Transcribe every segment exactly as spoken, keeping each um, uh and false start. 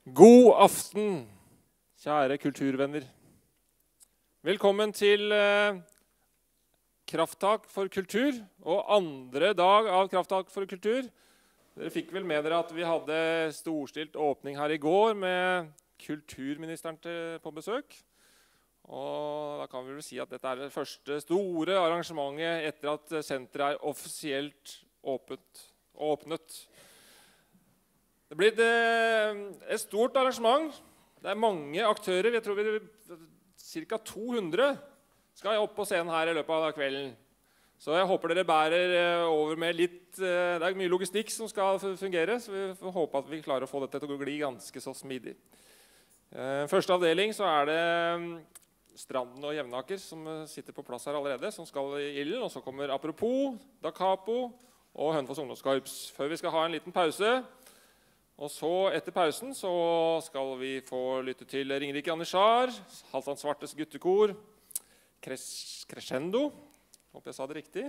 God aften, kjære kulturvenner. Velkommen til eh, Krafttak for kultur, og andre dag av Krafttak for kultur. Dere fikk vel med dere at vi hadde storstilt åpning her i går med kulturministeren til, på besøk. Og da kan vi vel si at dette er det første store arrangementet etter at senteret er offisielt åpnet. åpnet. Det blir et stort arrangement. Det er mange aktører. Jeg tror vi ca. to hundre skal opp på scenen her i løpet av kvelden. Så jeg håper dere bærer over med litt. Det er mye logistikk som skal fungere, så vi får håpe at vi klarer å få dette til å gli ganske så smidig. Første avdeling så er det Stranden og Jevnaker som sitter på plass her allerede, som skal i ilden. Og så kommer Apropos, Da Capo og Hønefoss ungdomskorps. Før vi skal ha en liten pause. Og så etter pausen så skal vi få lytte til Ringerike Janitsjar, Halvdan Svartes guttekor, Crescendo, håper jeg sa det riktig,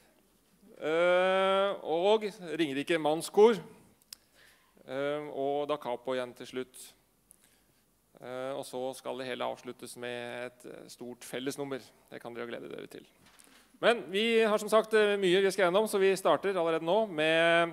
og Ringerike Mannskor, og Da Capo igjen til slutt. Og så skal det hele avsluttes med et stort fellesnummer. Det kan dere glede dere til. Men vi har som sagt mye vi skal gjennom, så vi starter allerede nå med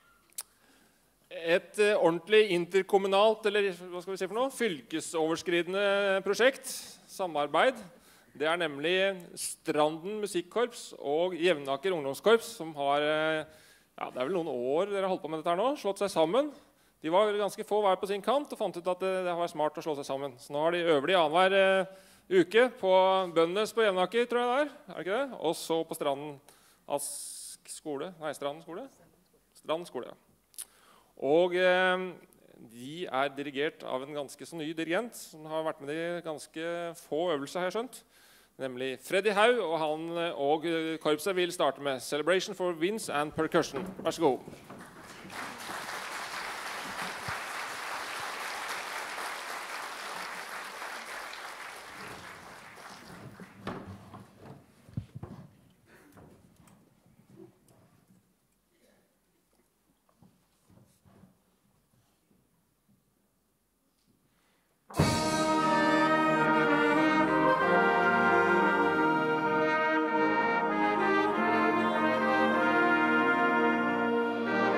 et ordentlig interkommunalt, eller hva skal vi si for noe, fylkesoverskridende prosjekt, samarbeid. Det er nemlig Stranden musikkorps og Jevnaker ungdomskorps som har, ja, det er vel noen år dere har holdt på med dette her nå, slått seg sammen. De var ganske få hver på sin kant og fant ut at det var smart å slå seg sammen. Så nå har de øver de annenhver uke på Bønnes på Jevnaker, tror jeg det er, er det ikke det? Og så på Stranden Ask skole, nei, Stranden skole? Stranden skole, ja. Og eh, de er dirigert av en ganske så ny dirigent, som har vært med i ganske få øvelser, har jeg skjønt. Nemlig Freddy Haug, og han og korpset vil starte med Celebration for Winds and Percussion. Vær så god. Thank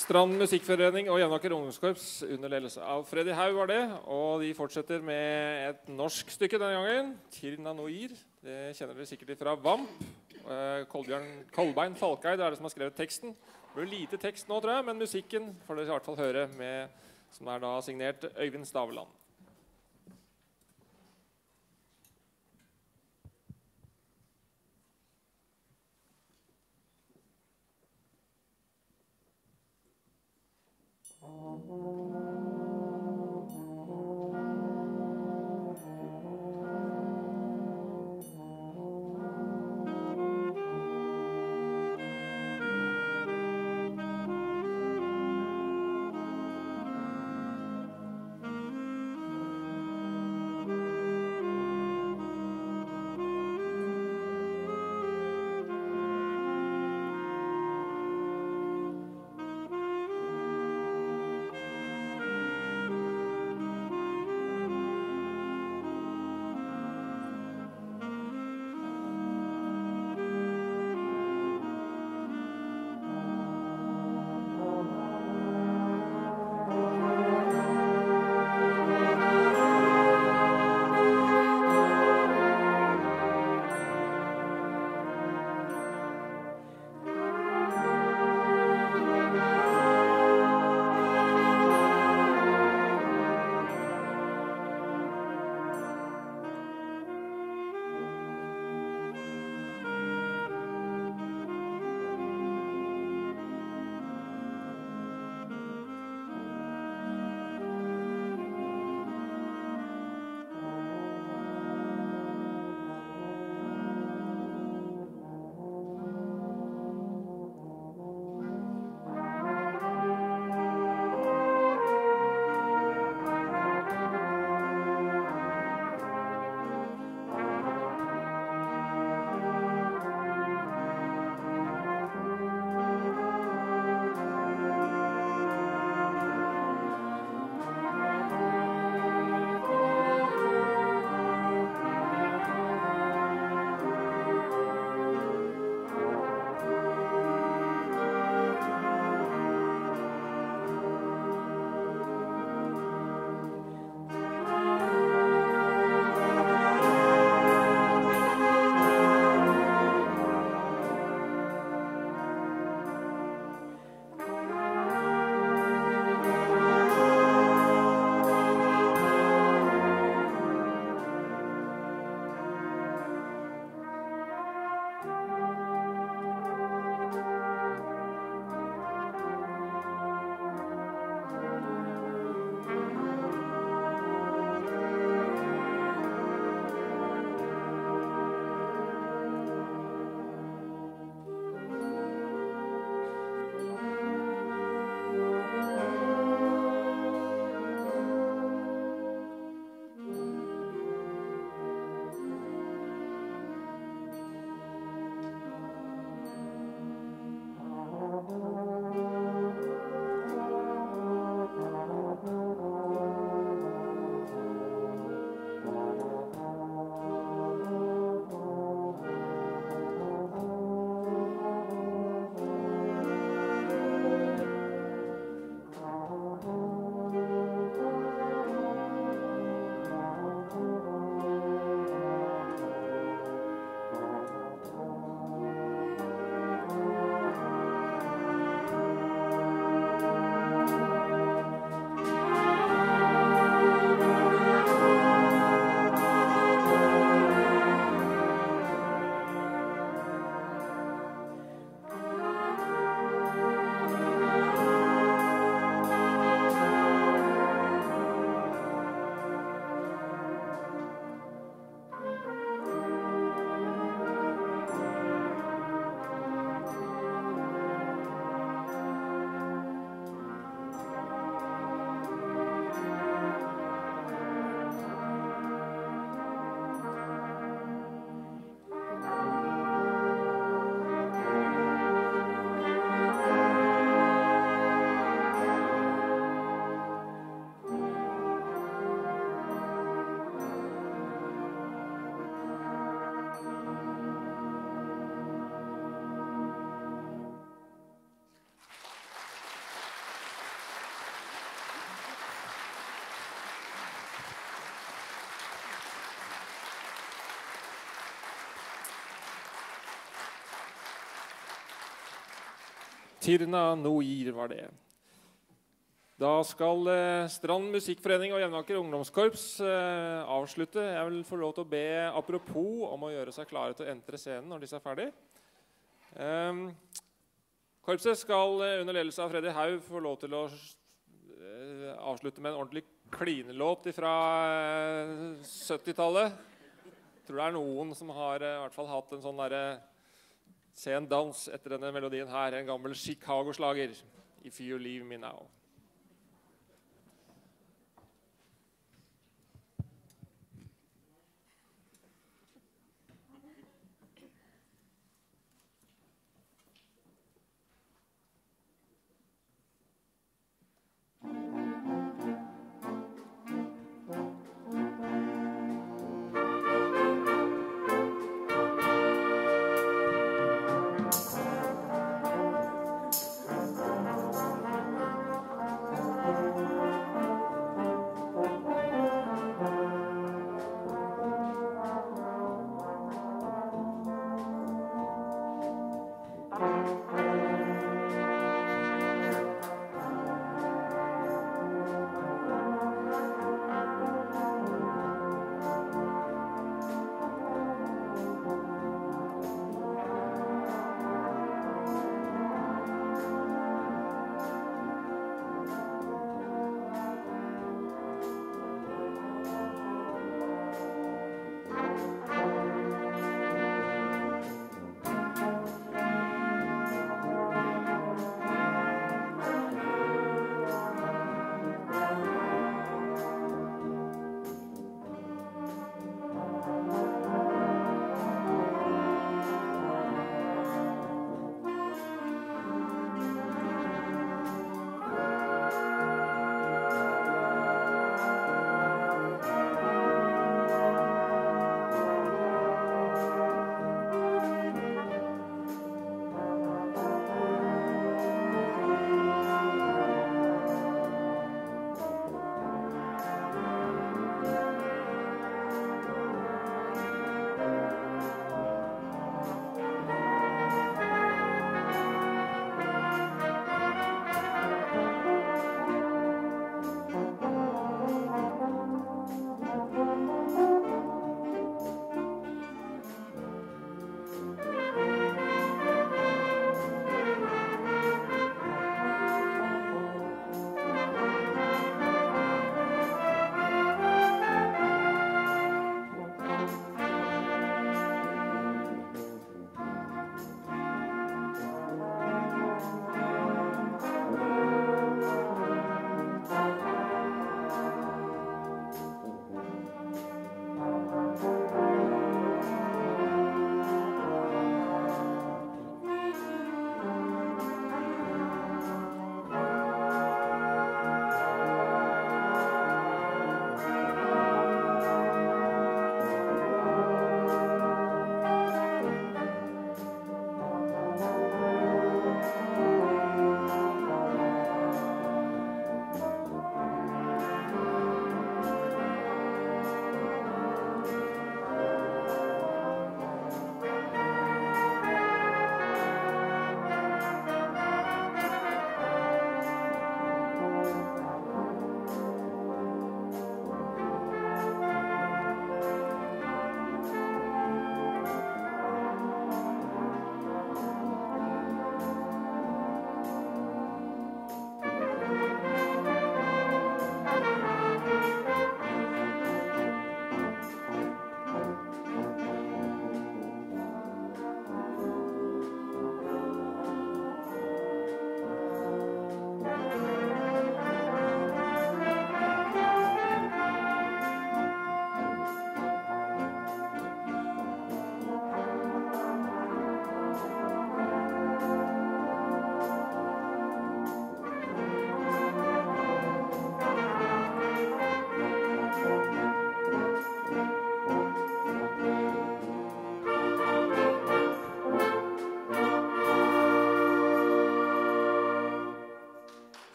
Strand Musikkforening og Jevnaker Ungdomskorps under ledelse av Freddy Haug var det, og de fortsetter med et norsk stykke denne gangen, Tirna Noir. Det kjenner dere sikkert fra Vamp. Kolbjørn, Kolbein Falkeid er det som har skrevet teksten. Det blir lite tekst nå, tror jeg, men musikken får dere i hvert fall høre med, som er da signert Øyvind Staveland. Tirna Noir var det. Da skal eh, Strand Musikkforening og Jevnaker Ungdomskorps eh, avslutte. Jeg vil få lov til å be apropos om å gjøre seg klare til å entre scenen når disse er ferdig. Um, korpset skal eh, under ledelse av Freddy Haug få lov til å eh, avslutte med en ordentlig klinelåt fra eh, syttitallet. Jeg tror det er noen som har eh, i hvert fall hatt en sånn der, sen dans etter denne melodien her, en gammel Chicago-slager, If You Leave Me Now.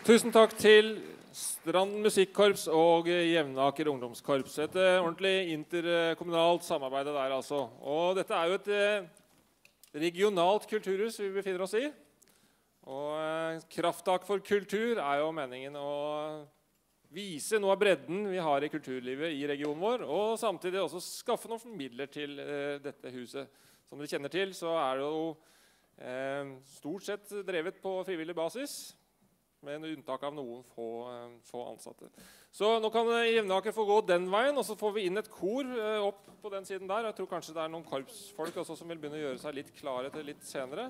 Tusen takk til Stranden Musikkorps og Jevnaker Ungdomskorps. Et eh, ordentlig interkommunalt samarbeid der altså. Og dette er jo et eh, regionalt kulturhus vi befinner oss i. Og eh, Krafttak for kultur er jo meningen å vise noe av bredden vi har i kulturlivet i regionen vår, og samtidig også skaffe noen midler til eh, dette huset. Som dere kjenner til, så er det jo eh, stort sett drevet på frivillig basis, med unntak av noen få, eh, få ansatte. Så nå kan Jevnaker få gå den veien, og så får vi inn et kor eh, opp på den siden der. Jeg tror kanskje det er noen korpsfolk også som vil begynne å gjøre seg litt klare til litt senere.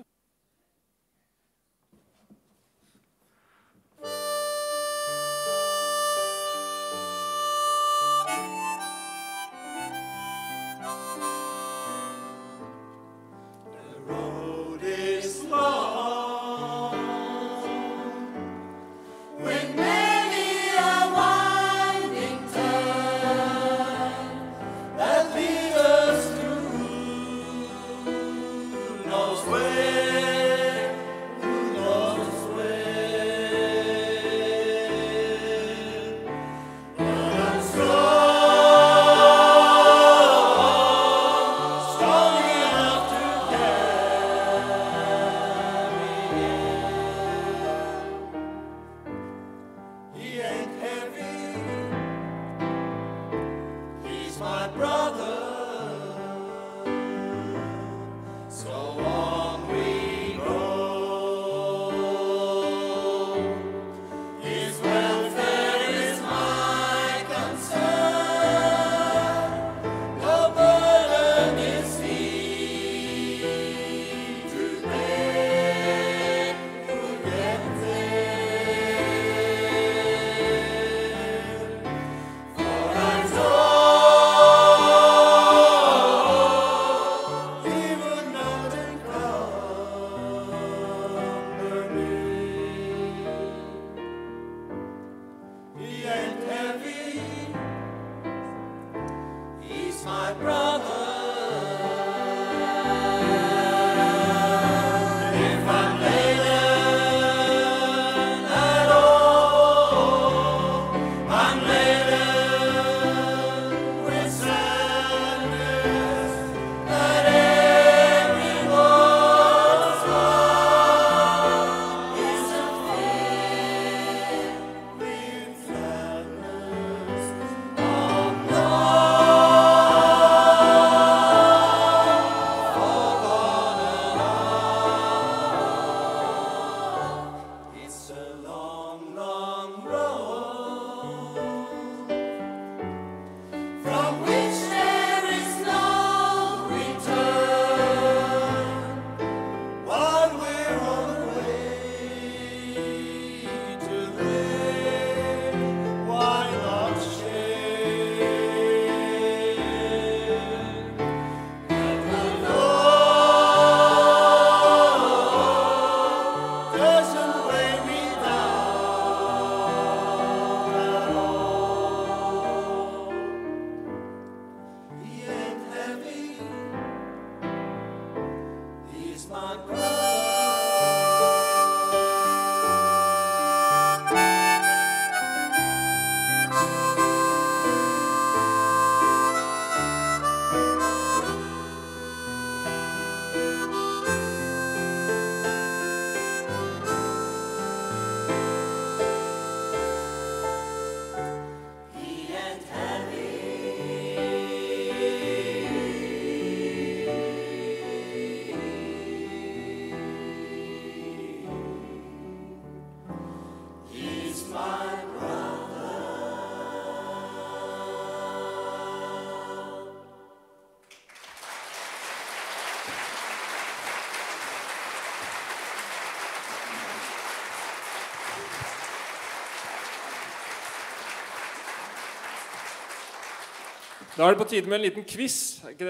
Da er det på tide med en liten quiz. Er ikke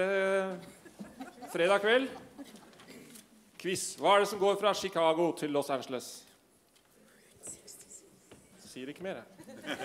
det fredag kveld? Quiz. Hva er det som går fra Chicago til Los Angeles? Sier ikke mer, jeg.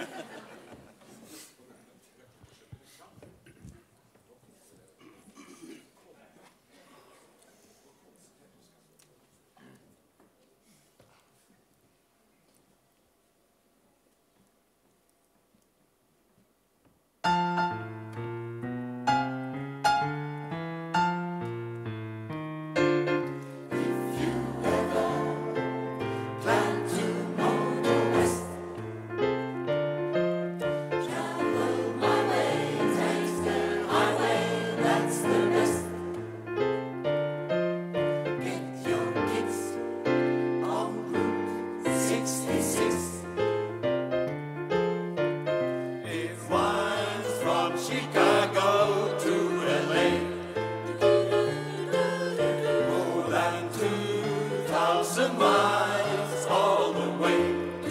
thousand miles all the way.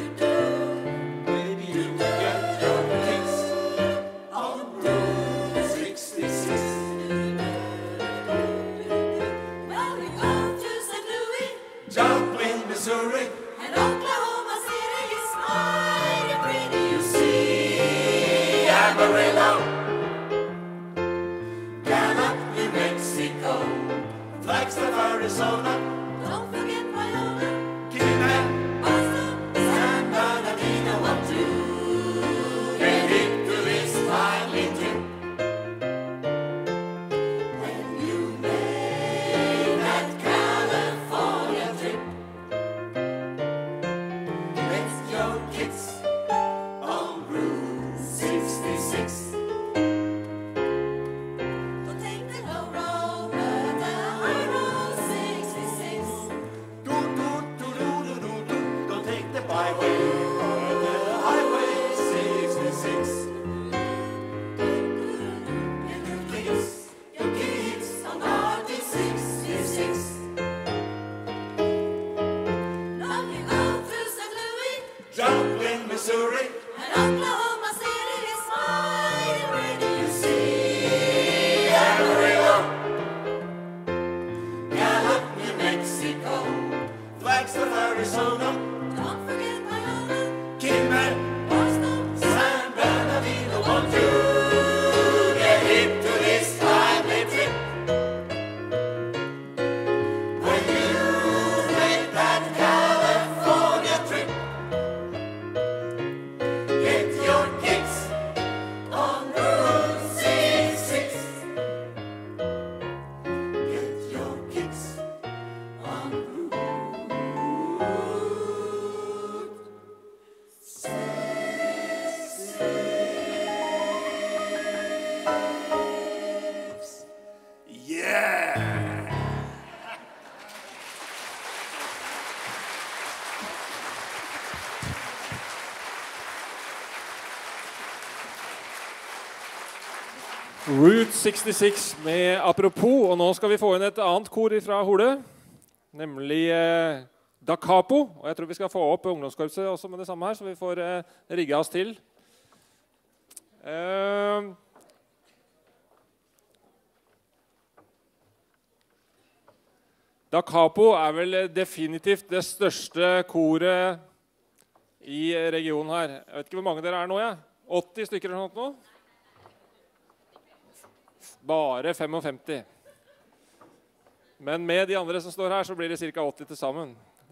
Maybe you get your kicks on Route sixty-six. Well, we go to Saint Louis, Joplin, Missouri, and Oklahoma City is mighty pretty. you see Amarillo, Gallup, New Mexico, Flagstaff, Arizona, Don't forget Wyoming, Kingman, Boston, San Bernardino. Want to get into this timely trip. When you make that California trip, get your kicks on Route sixty-six. Don't take the low road, but the high road sixty-six. Do, do, do, do, do, do, do. Don't take the byway or the highway sixty-six. Get your kicks, your kicks on R D sixty-six. Now you go through Saint Louis, Joplin, Missouri, and Oklahoma City is mighty pretty. you see Amarillo, Gallup, New Mexico, Flagstaff, Arizona, Don't forget Wyoming, Kingman, Boston, San Bernardino. Want to get hip to this timely trip. When you make that California trip, get your kicks on Route sixty-six. Get your kicks on Route sixty-six. Yeah! Route sekstiseks med apropos, og nå skal vi få inn et annet kor fra Hole, nemlig eh, Da Capo. Og jeg tror vi skal få opp ungdomskorpset også med det samme her, så vi får eh, rigge oss til. Eh, Da Capo er vel definitivt det største koret i regionen her. Jeg vet ikke hvor mange dere er nå, jeg. åtti stykker eller noe sånt nå? Bare femtifem. Men med de andre som står her, så blir det ca. åtti til sammen.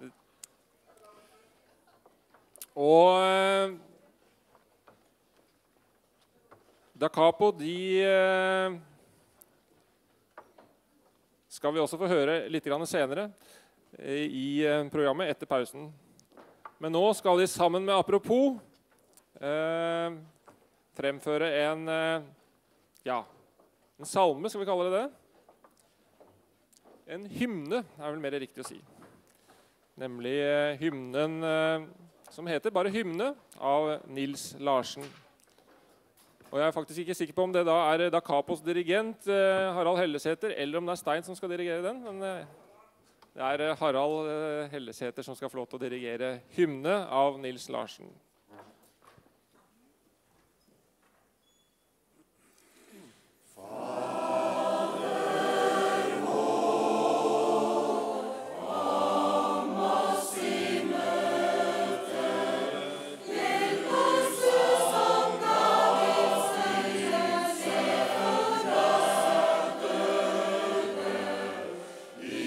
Og eh, Da Capo, de eh, skal vi også få høre litt grann senere eh, i eh, programmet etter pausen. Men nå skal de sammen med apropos eh, fremføre en eh, ja, en salme, skal vi kalle det det. En hymne er vel mer riktig å si. Nemlig eh, hymnen eh, som heter bare Hymne av Nils Larsen. Og jeg er faktisk ikke sikker på om det da er Da Capos dirigent eh, Harald Hellesæter, eller om det er Stein som skal dirigere den. Men eh, det er eh, Harald eh, Hellesæter som skal få lov til å dirigere Hymne av Nils Larsen.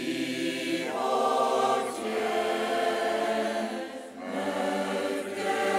Yeah.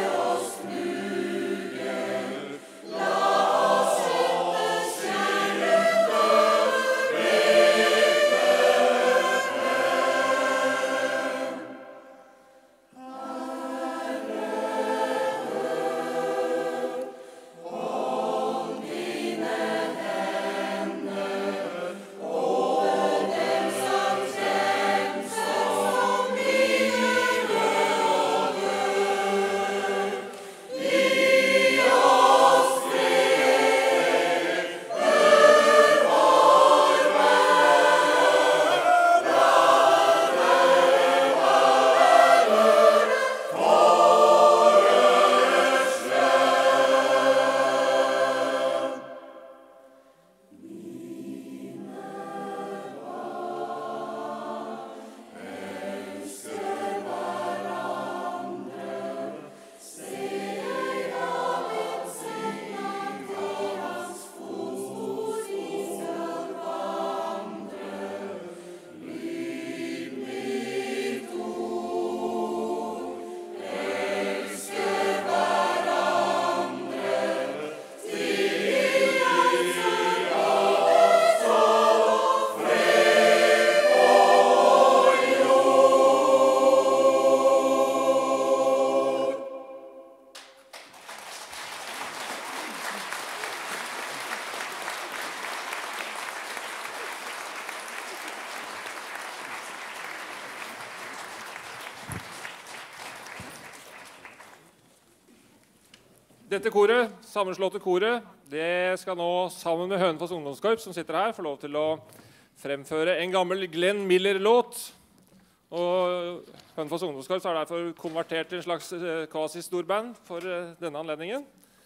Dette koret, sammenslåtte koret, det skal nå sammen med Hønefoss ungdomskorps som sitter her, få lov til å fremføre en gammel Glenn Miller-låt. Og Hønefoss ungdomskorps har derfor konvertert til en slags kvasi-storband for denne anledningen.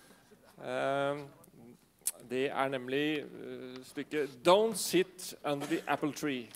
Det er nemlig stykket Don't Sit Under the Apple Tree.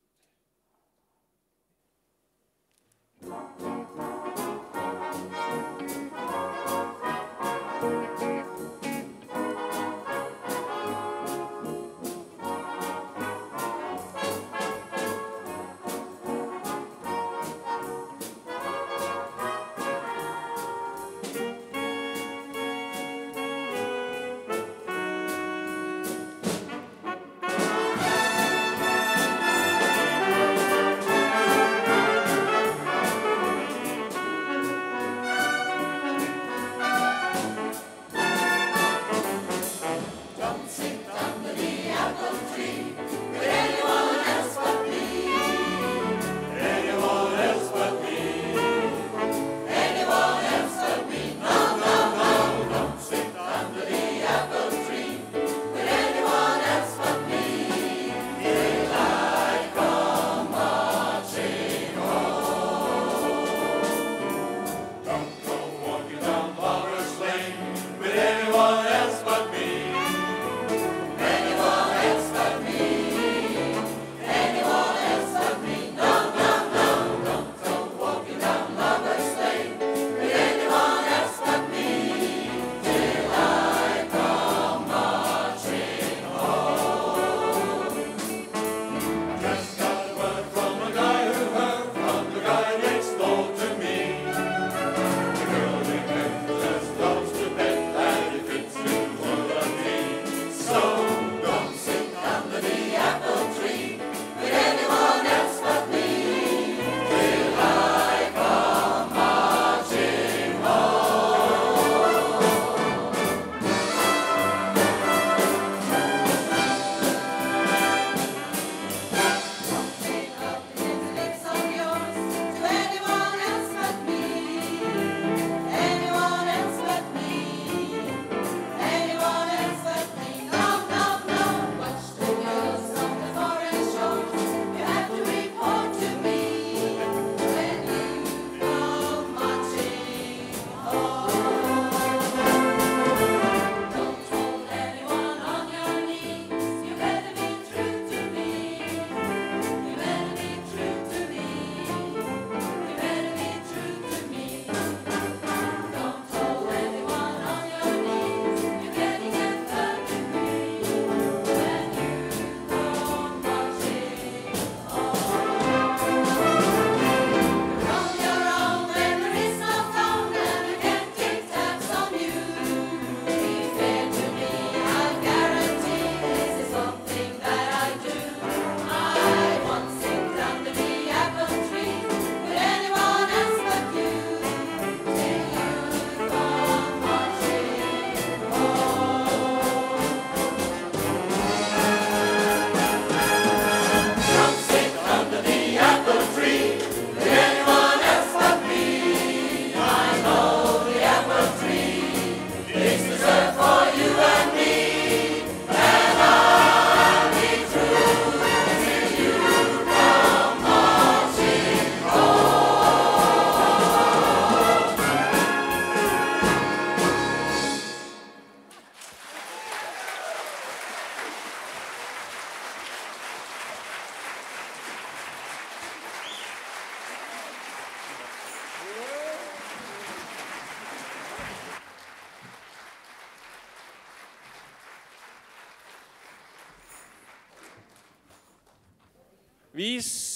Vi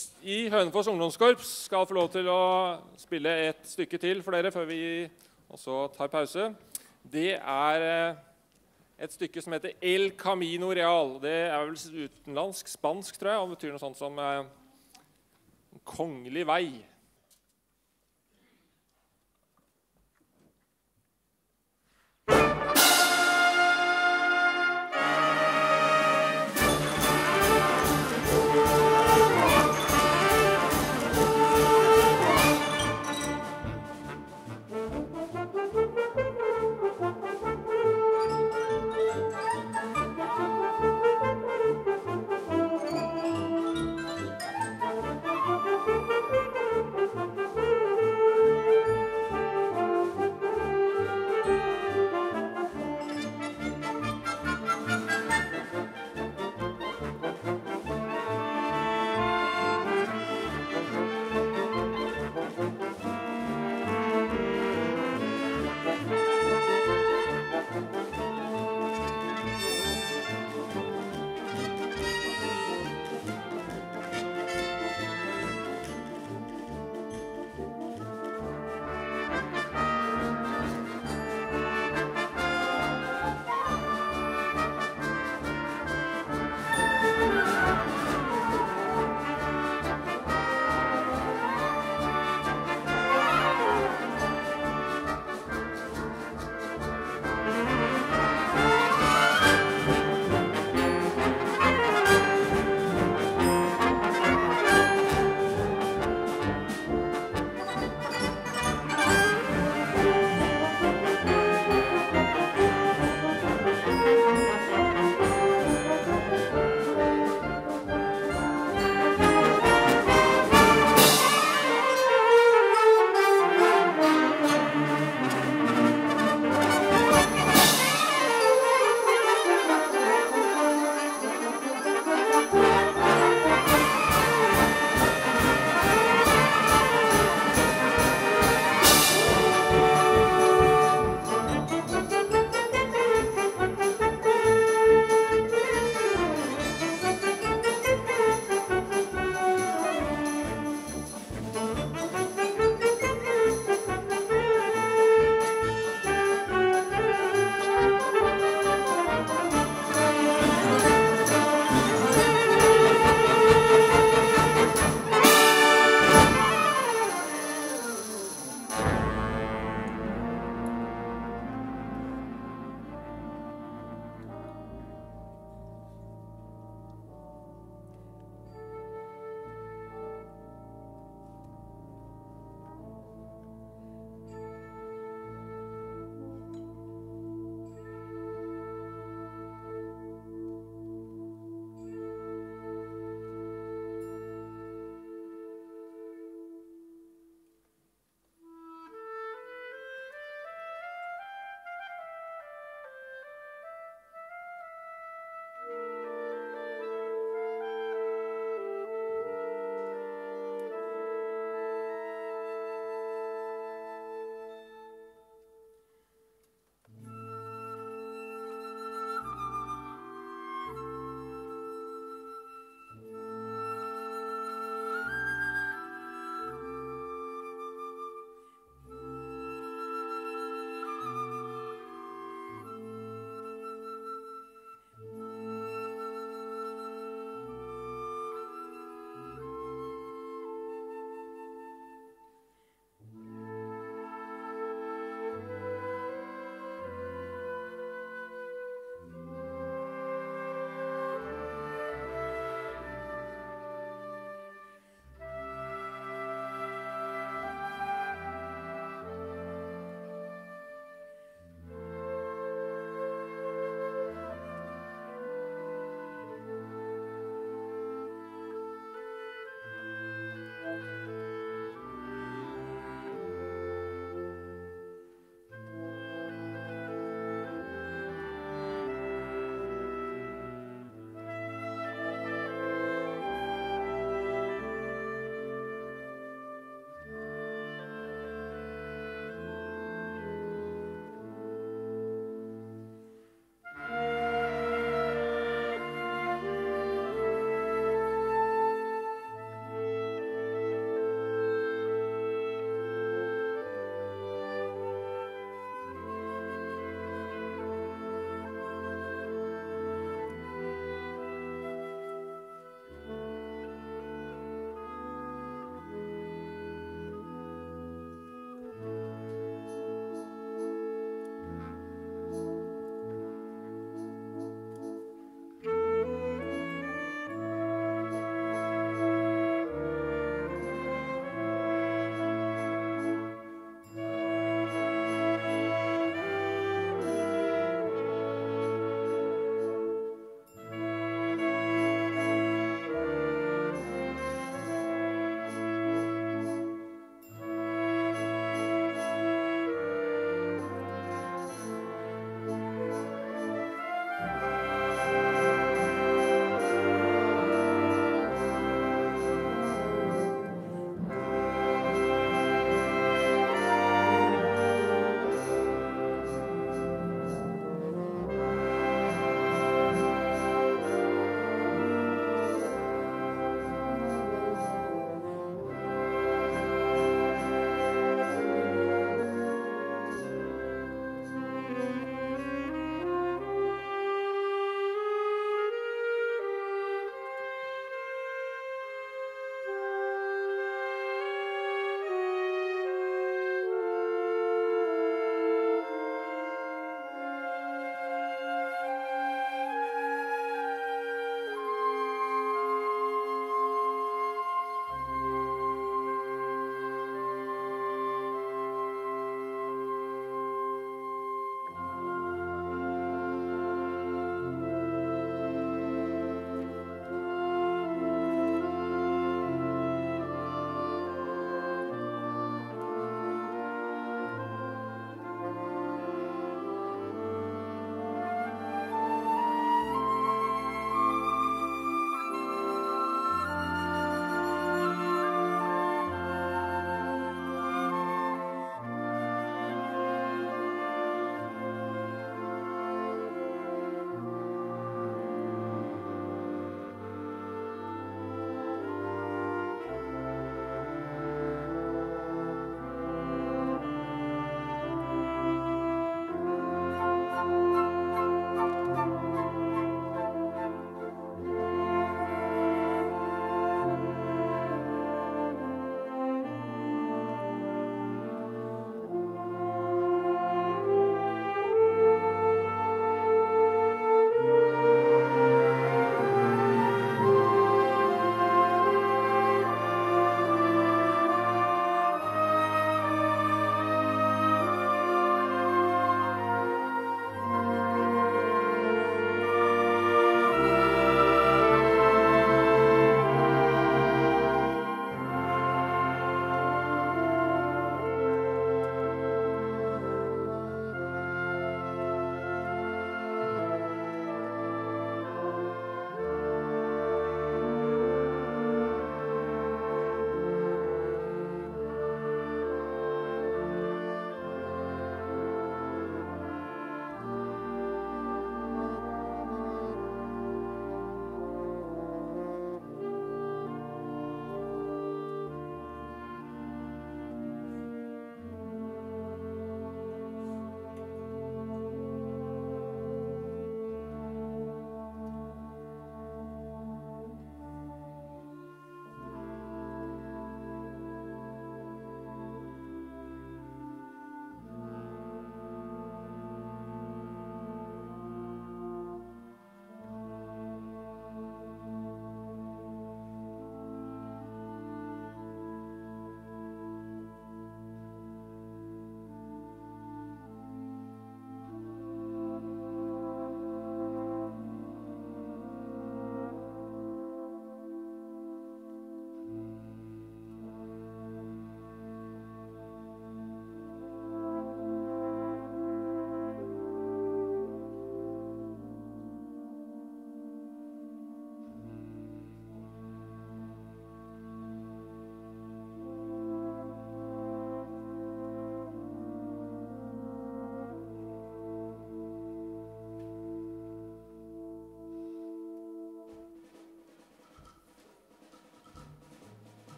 i Hønefoss ungdomskorps skal få lov til å spille et stykke til for dere før vi også tar pause. Det er et stykke som heter El Camino Real. Det er vel utenlandsk, spansk, tror jeg, og betyr noe sånt som eh, kongelig vei.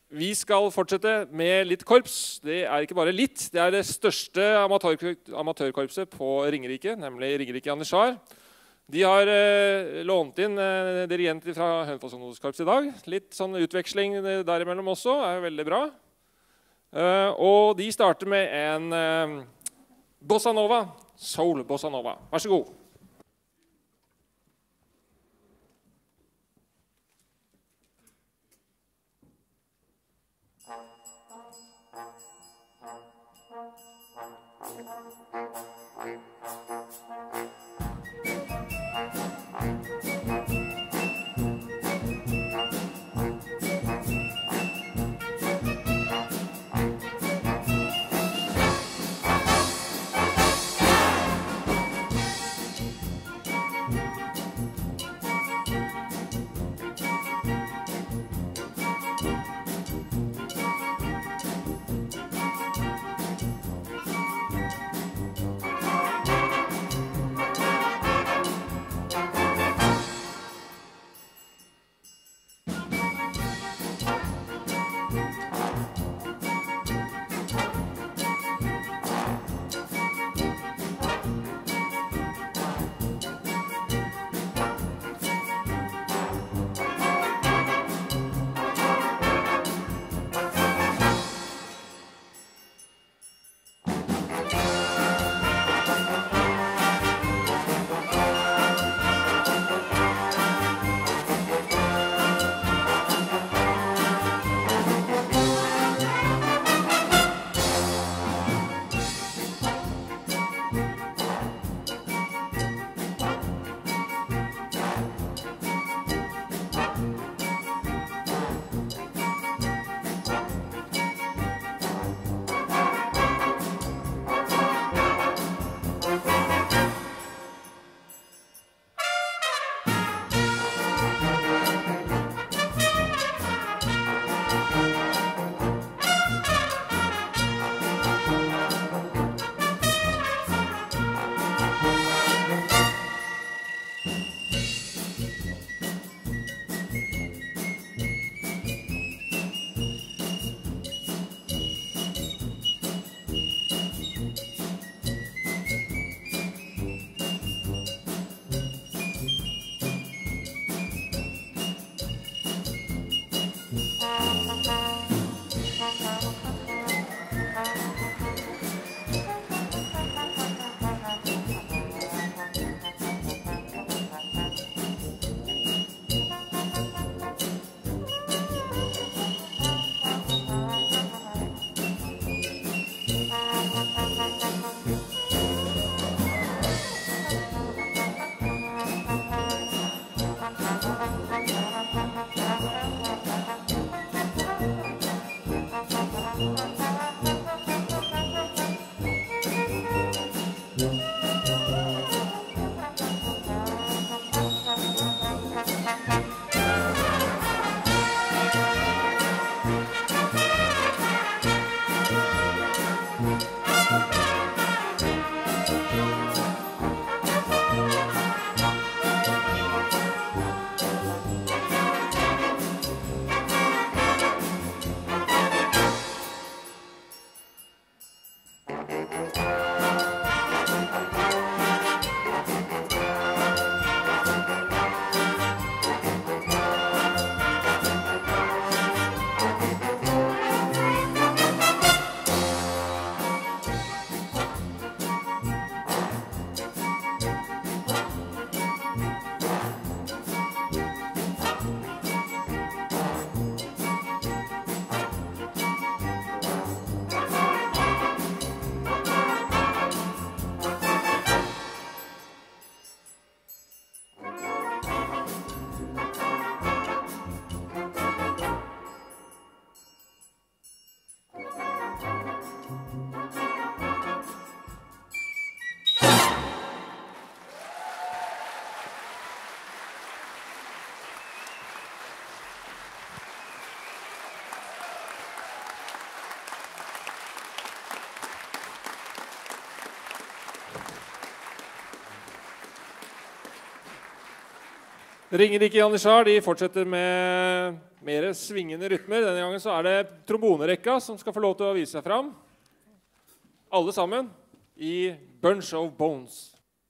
vi skal fortsette med litt korps. Det er ikke bare litt, det er det største amatør, amatørkorpset på Ringerike, nemlig Ringerike Janitsjar. De har eh, lånt inn eh, dirigenter fra Hønefoss ungdomskorps i dag. Litt sånn utveksling derimellom også, er veldig bra. Eh, og de starter med en eh, bossa nova, soul bossa nova. Vær så god. Ringerike Janitsjar, de fortsetter med mer svingende rytmer. Denne gangen så er det trombonerekka som skal få lov til å vise seg fram. Alle sammen i Bunch of Bones.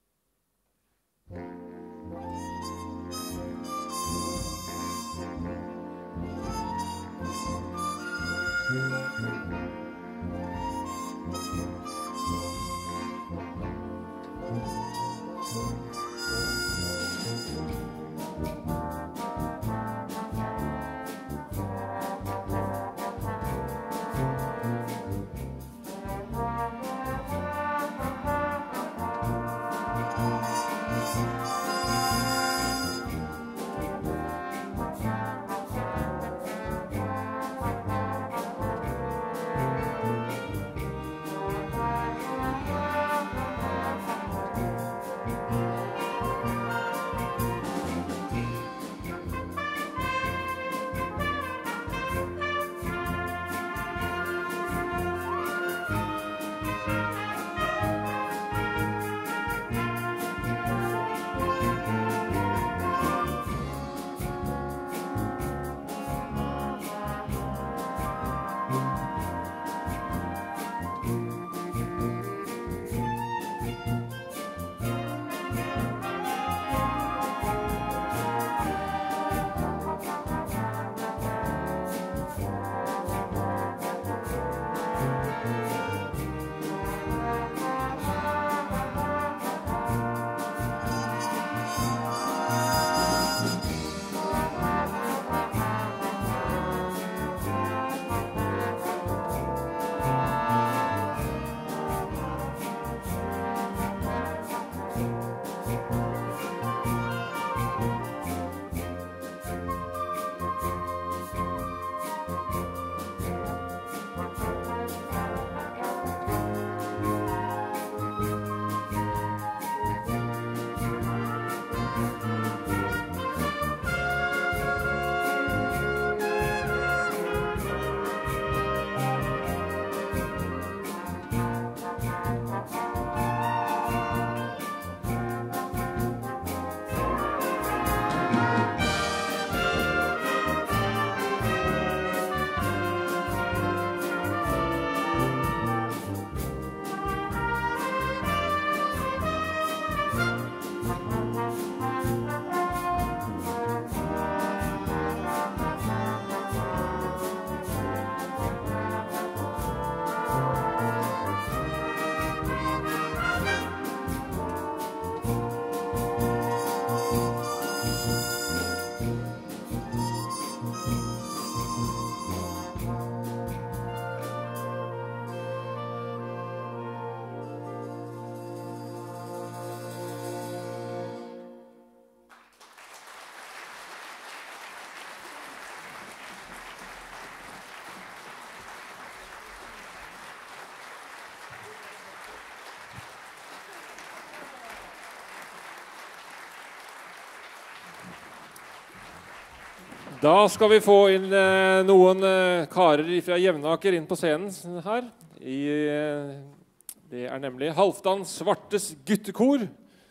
Da skal vi få inn eh, noen eh, karer fra Jevnaker inn på scenen her. I, eh, det er nemlig Halvdan Svartes guttekor,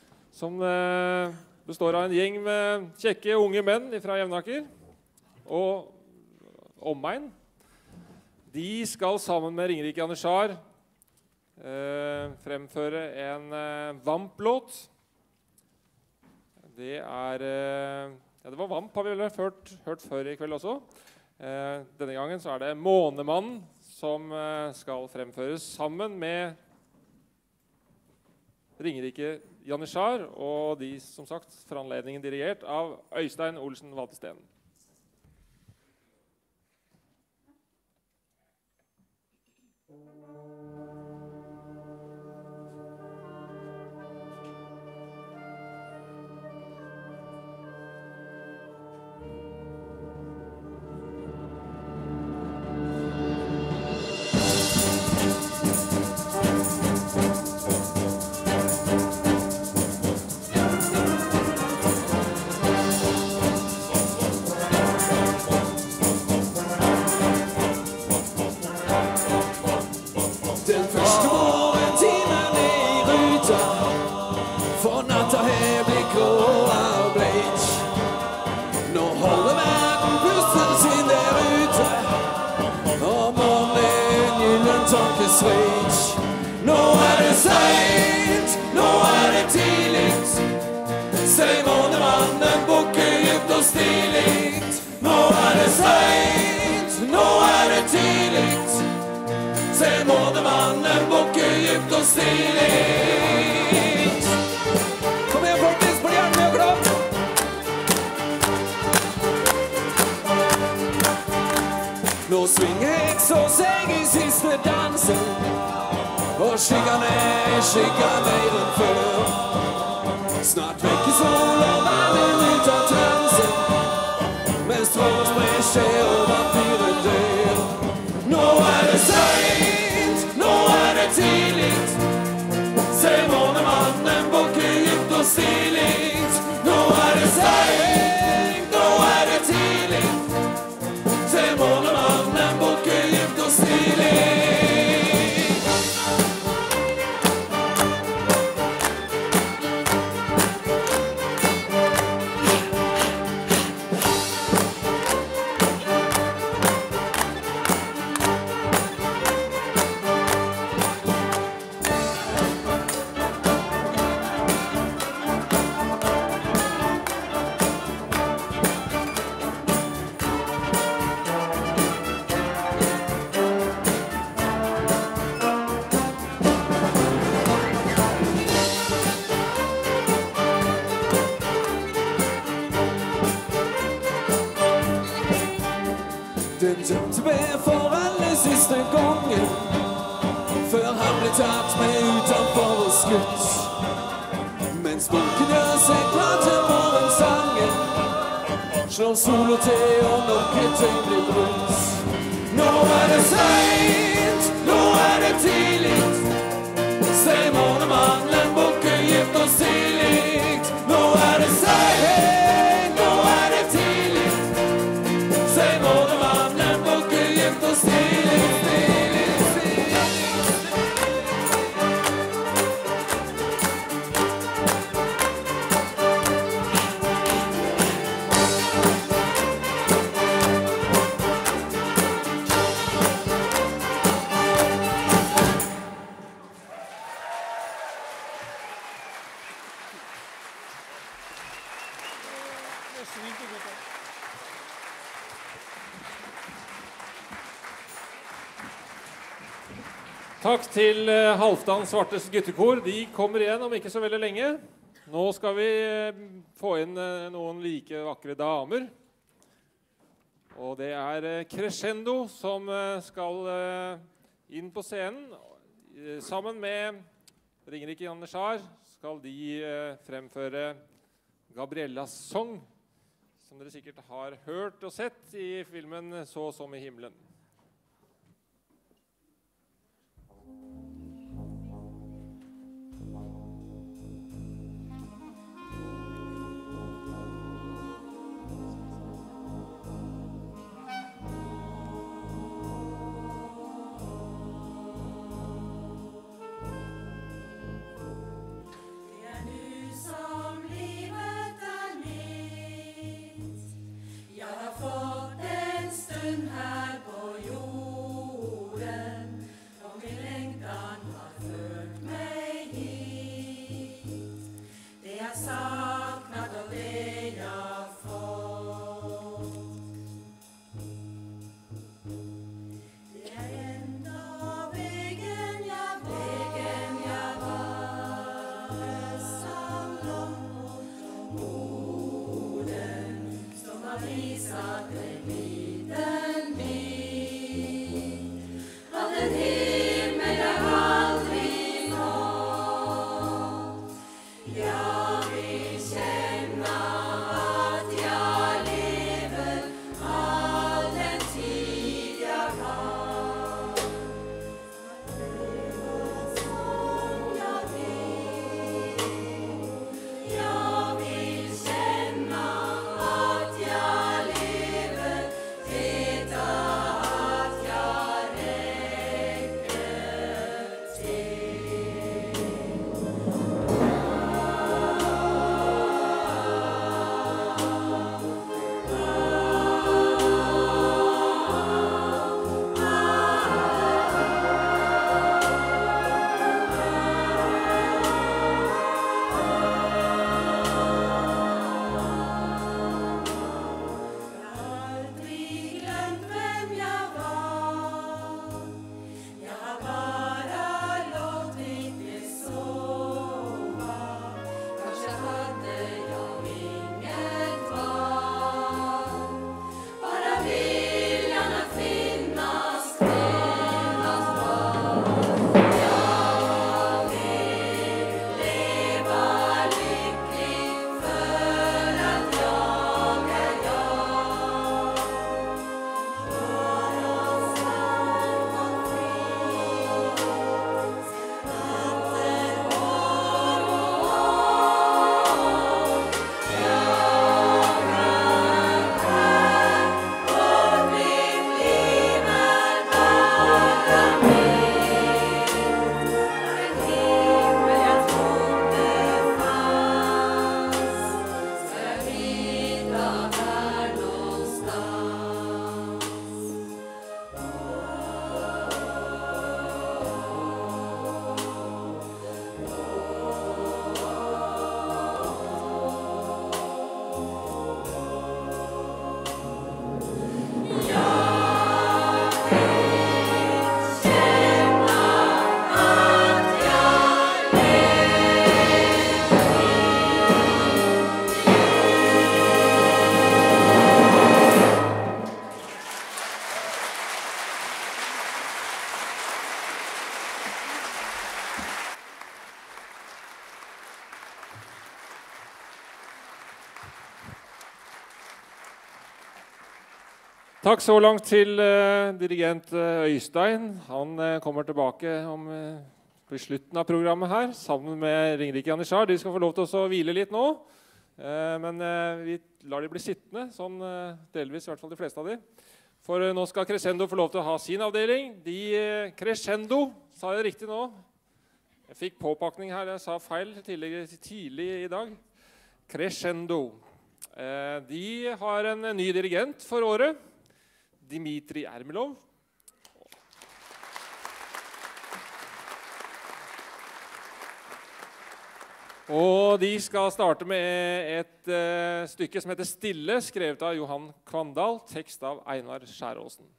som eh, består av en gjeng med kjekke unge menn fra Jevnaker og omegn. De skal sammen med Ringerike Janitsjar eh, fremføre en eh, Vamp-låt. Det er... Eh, Ja, det var Vamp, har vi vel hørt, hørt før i kveld også. Eh, denne gangen så er det Månemannen som eh, skal fremføres sammen med Ringerike Janitsjar, og de, som sagt, for anledningen dirigert av Øystein Olsen Valtesten. Thank djupt och stiligt. Kom igen folkens, på hjernen med kropp. Nå svinger heksa seg i siste dansen, og skyggene, skyggene rundt før. Snart vekker sola verden ut av transen, mens troll sprer seg og vampyrer dør. Nå er det sent, nå er det tidligt, se månemannen bukke djupt og stiligt. Nå er det sent, nå er det tidligt, se månemannen bukke djupt og stiligt. Den dømte ber for alle siste gangen, før han ble tatt med utenfor og skutt. Mens boken gjør seg klar til morgensangen, slår solo til og nok et ting blir brutt. Nå er det sent, nå er det tidligt, se månemannen bukke djupt og stiligt. Nå er det sent, nå er det tidligt, se månemannen bukke djupt og stiligt, stiligt, stiligt. Takk til eh, Halvdan Svartes guttekor. De kommer igjen om ikke så veldig lenge. Nå skal vi eh, få inn eh, noen like vakre damer. Og det er eh, Crescendo som eh, skal eh, inn på scenen. Eh, sammen med Ringerike Jannesjar skal de eh, fremføre Gabriellas sang, som dere sikkert har hørt og sett i filmen Så som i himmelen. Fått en stund her på Takk så langt til uh, dirigent uh, Øystein. Han uh, kommer tilbake om, uh, på slutten av programmet her, sammen med Ringerike Janitsjar. De skal få lov til å hvile litt nå, uh, men uh, vi lar de bli sittende, sånn uh, delvis i hvert fall de fleste av de. For uh, nå skal Crescendo få lov til å ha sin avdeling. De uh, Crescendo, sa jeg riktig nå? Jeg fikk påpakning her, jeg sa feil tidlig, tidlig i dag. Crescendo. Uh, de har en uh, ny dirigent for året. Dmitrij Ermelov. Og de skal starte med et uh, stykke som heter Stille, skrevet av Johan Kvandal, tekst av Einar Skjæråsen.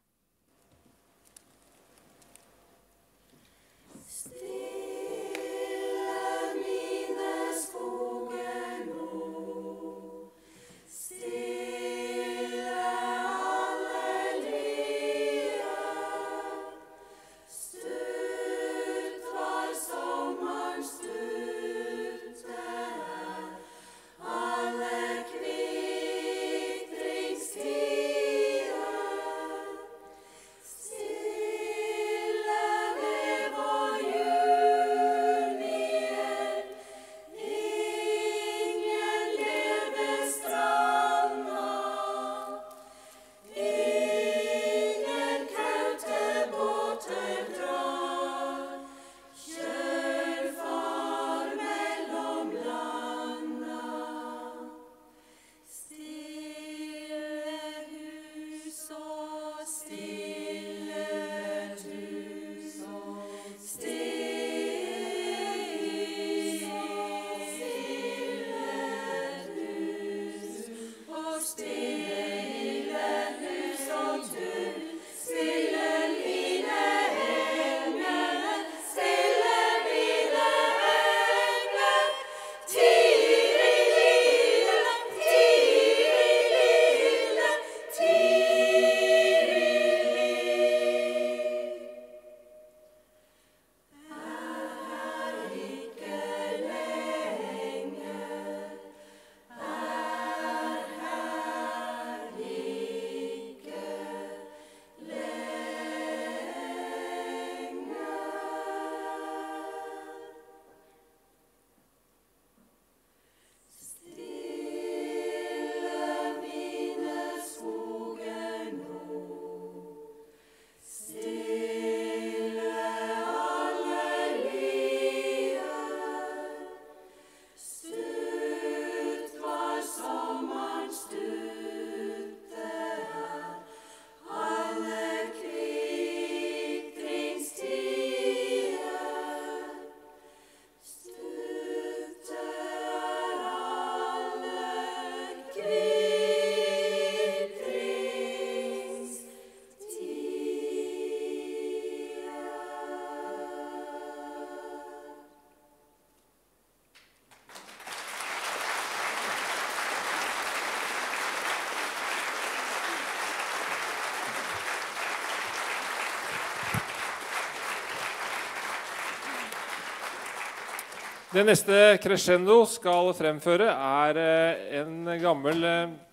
Det neste Crescendo skal fremføre er en gammel,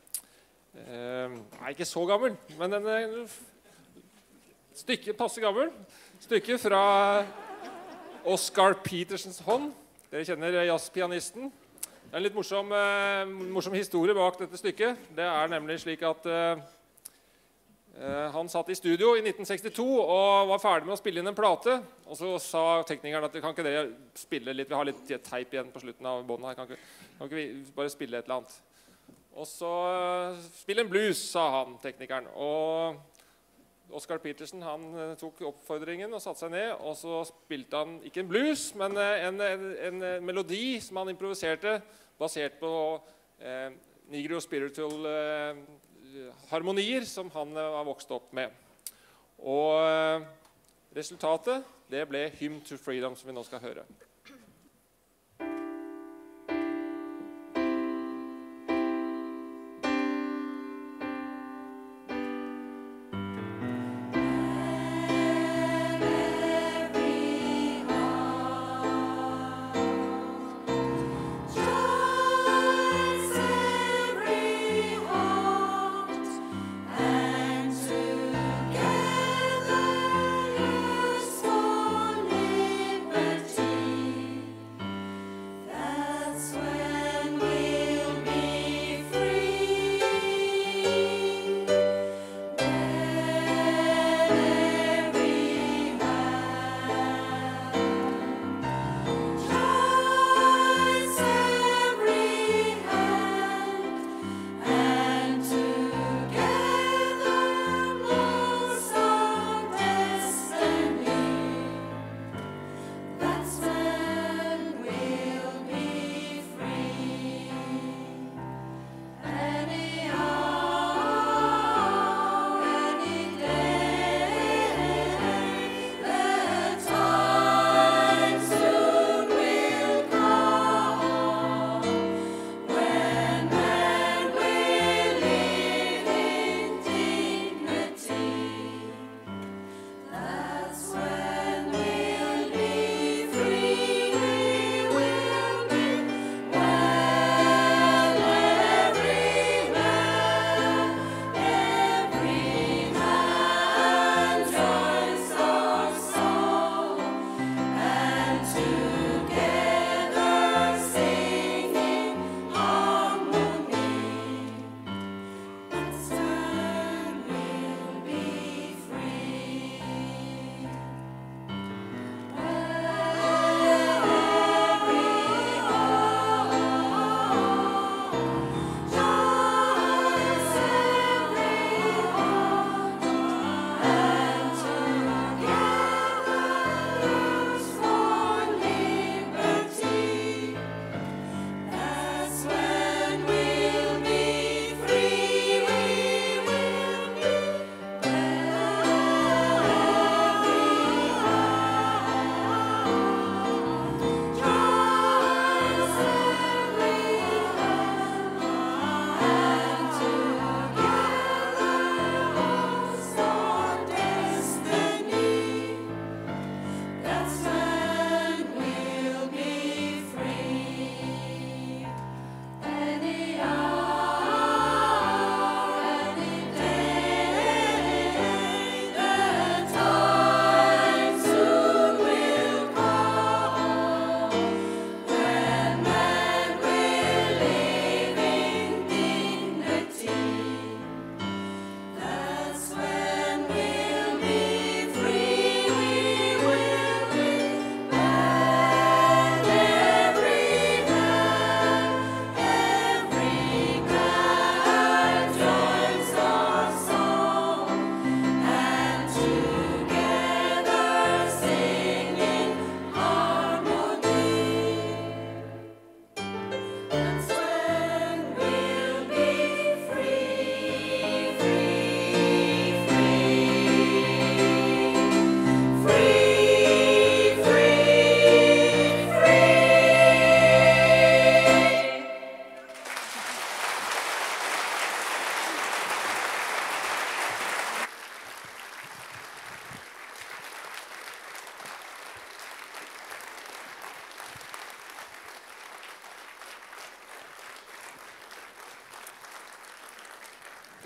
eh, nei, ikke så gammel, men en eh, stykke, passe gammel, stykke fra Oscar Petersens hånd. Dere kjenner jazzpianisten. Det er en litt morsom, eh, morsom historie bak dette stykket. Det er nemlig slik at eh, han satt i studio i nitten sekstito og var ferdig med å spille inn en plate. Og så sa teknikeren at kan ikke dere spille litt, vi har litt teip igjen på slutten av båndet her, kan ikke, kan ikke vi bare spille et eller annet? Og så spille en blues, sa han, teknikeren. Og Oscar Petersen, han tok oppfordringen og satte seg ned, og så spilte han ikke en blues, men en, en, en melodi som han improviserte, basert på eh, Negro Spiritual eh, harmonier som han var vokst opp med. Og resultatet, det ble Hymn to Freedom, som vi nå skal høre. And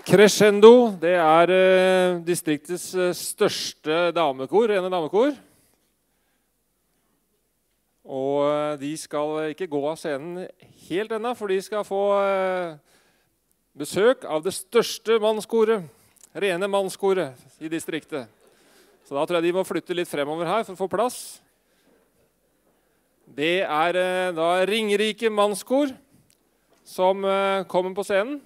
Crescendo, det er eh, distriktets eh, største damekor, rene damekor. Og eh, de skal ikke gå av scenen helt ennå, for de skal få eh, besøk av det største mannskoret, rene mannskoret i distriktet. Så da tror jeg de må flytte litt fremover her for å få plass. Det er eh, da Ringerike mannskor som eh, kommer på scenen.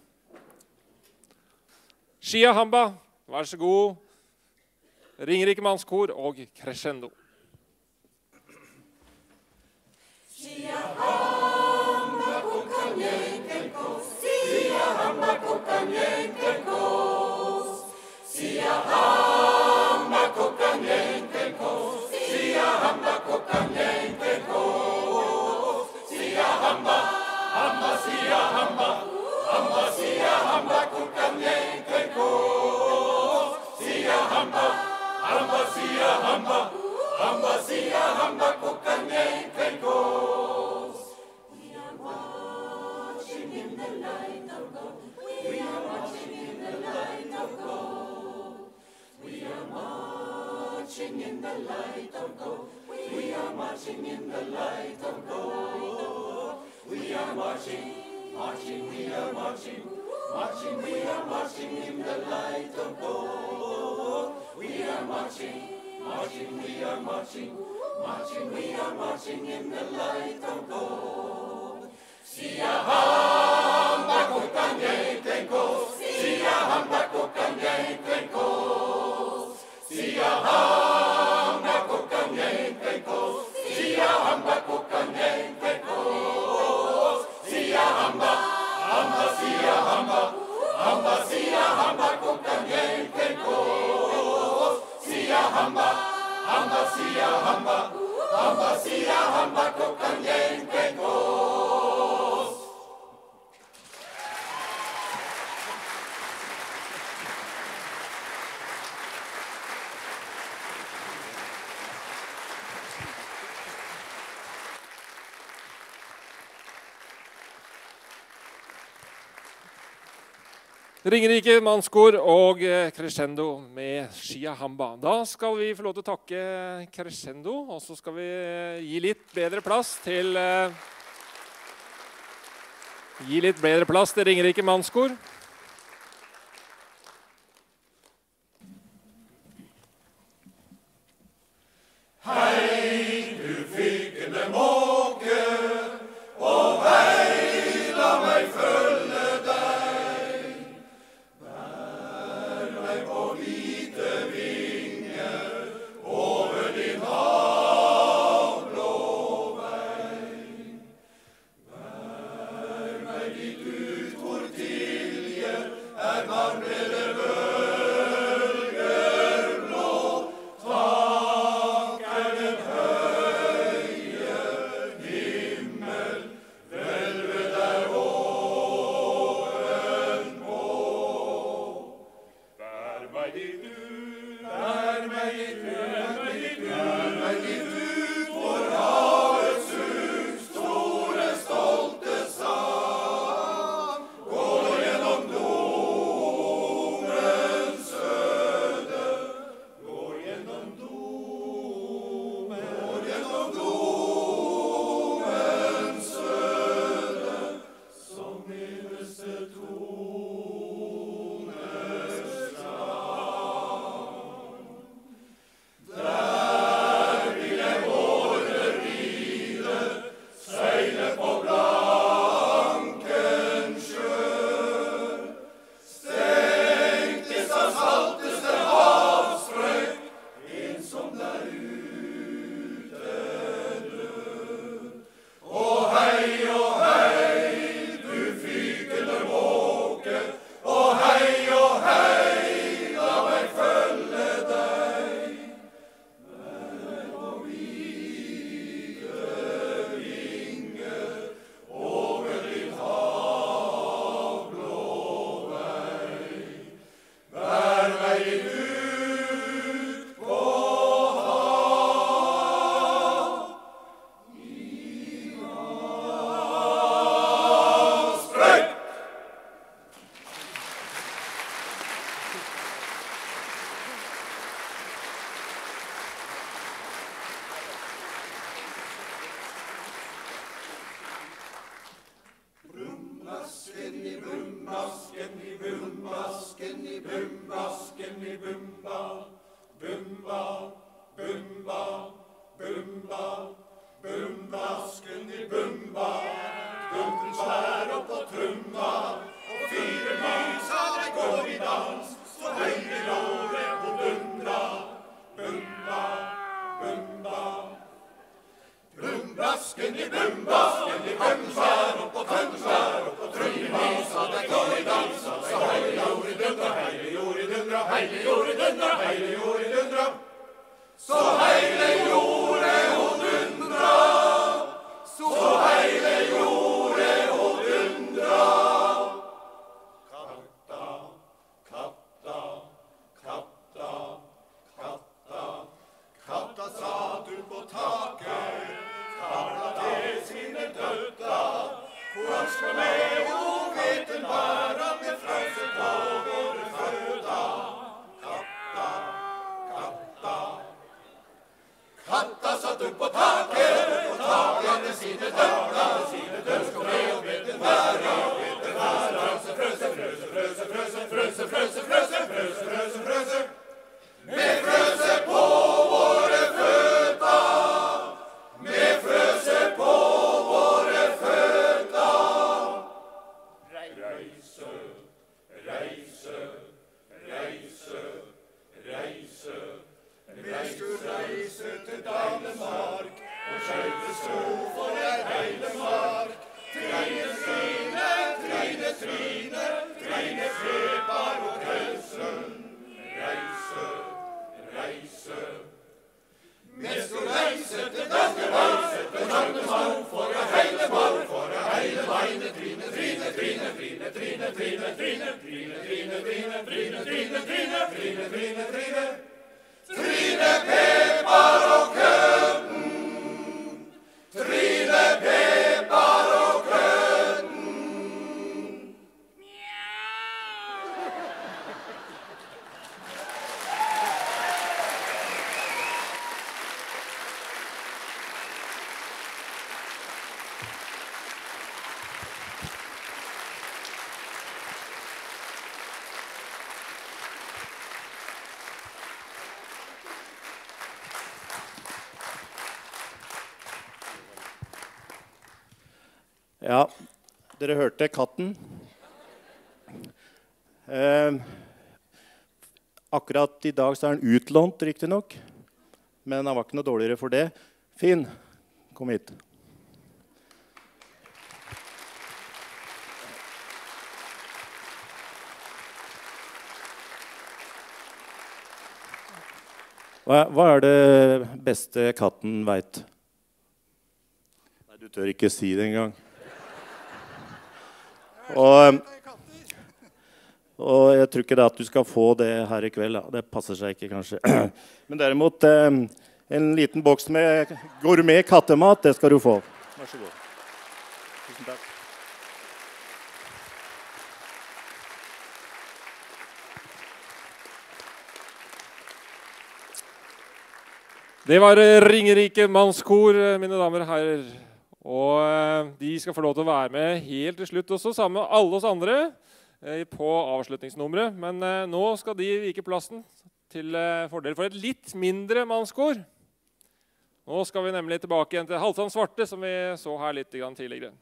Shia Hamba, vær så god. Ringerike mannskor og Crescendo. Shia Hamba kokan jenkekos, Shia Hamba kokan jenkekos, Shia Hamba kokan jenkekos, Shia Hamba kokan jenkekos, Shia Hamba, Hamba Shia Hamba, Hamba Shia Hamba kokan jenkekos, Shia Hamba, Hamba Shia Hamba, Hamba Shia Hamba kokan jenkekos. We are marching in the light of God. We are marching in the light of God. We are marching in the light of God. We are marching in the light of God. We are marching, marching, we are marching, marching, we are marching in the light of God. We are marching, marching, we are marching, marching, we are marching in the light of God. Shia Hamba kokan jenkekos, Shia Hamba kokan jenkekos, Shia Hamba kokan jenkekos, Shia Hamba kokan jenkekos, Shia Hamba, Hamba Shia Hamba, Hamba Shia Hamba kokan jenkekos, Shia Hamba, Hamba Shia Hamba, Hamba Shia Hamba kokan jenkekos. Ringerike mannskor og Crescendo med Shia Hamba. Da skal vi få lov til å takke Crescendo, og så skal vi gi litt bedre plass til gi litt bedre plass til Ringerike mannskor. Hei, du fykende måke, og hei, la meg følge deg. Bær meg på hvite vinger over din havblå vei. Bær meg dit ut hvor til Brasken i bum, brasken i Tønsberg, opp på Tønsberg, opp på Trøndelag, så det går i dag, så heile jord i dundra, heile jord i dundra, heile jord i dundra, heile jord i dundra. Så heile jordet og dundra, så heile jordet og dundra. Katta, katta, katta, katta, katta satt ut på taket, katta til sine døtter. Hvor skal med og veten være med frelse på våre føtter? Katta, katta, katta satt ut på taket, på taket til sine døtter, sine døtter skal med og veten være, veten være. Frøse, frøse, frøse, frøse, frøse, frøse, frøse, frøse, frøse, frøse. Med frøse på våre føtter, med frøse på våre føtter. Reise, reise, reise, reise. Vi skulle reise til Danemark og kjøpe sko for ei heile mark. Trine, Trine, Trine, Trine, Trine, Fepar og Krøsen. Reise, reise. Vi skulle reise til Danemark og kjøpe sko for ei heile mark, for ei heile veine. Trine, Trine, Trine, Trine, Trine, Trine, Trine, Trine, Trine, Trine, Trine, Trine, Trine, Trine, Trine, Trine. Trine, Pepar og Krøten, Trine, Pepar og Krøten. Ja, dere hørte katten. Eh, akkurat i dag så er den utlånt, riktig nok. Men han var ikke noe dårligere for det. Finn, kom hit. Hva, hva er det beste katten vet? Nei, du tør ikke si det engang. Og, og jeg tror ikke det at du skal få det her i kveld. Da. Det passer seg ikke, kanskje. Men derimot, eh, en liten boks med gourmet kattemat, det skal du få. Vær så god. Tusen takk. Det var Ringerike mannskor, mine damer og herrer. Og de skal få lov til å være med helt til slutt også, sammen med alle oss andre på avslutningsnummeret. Men nå skal de vike plassen til fordel for et litt mindre mannskor. Nå skal vi nemlig tilbake igjen til Halvdan Svarte, som vi så her litt tidligere.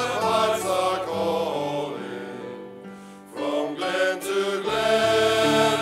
Glen to Glen.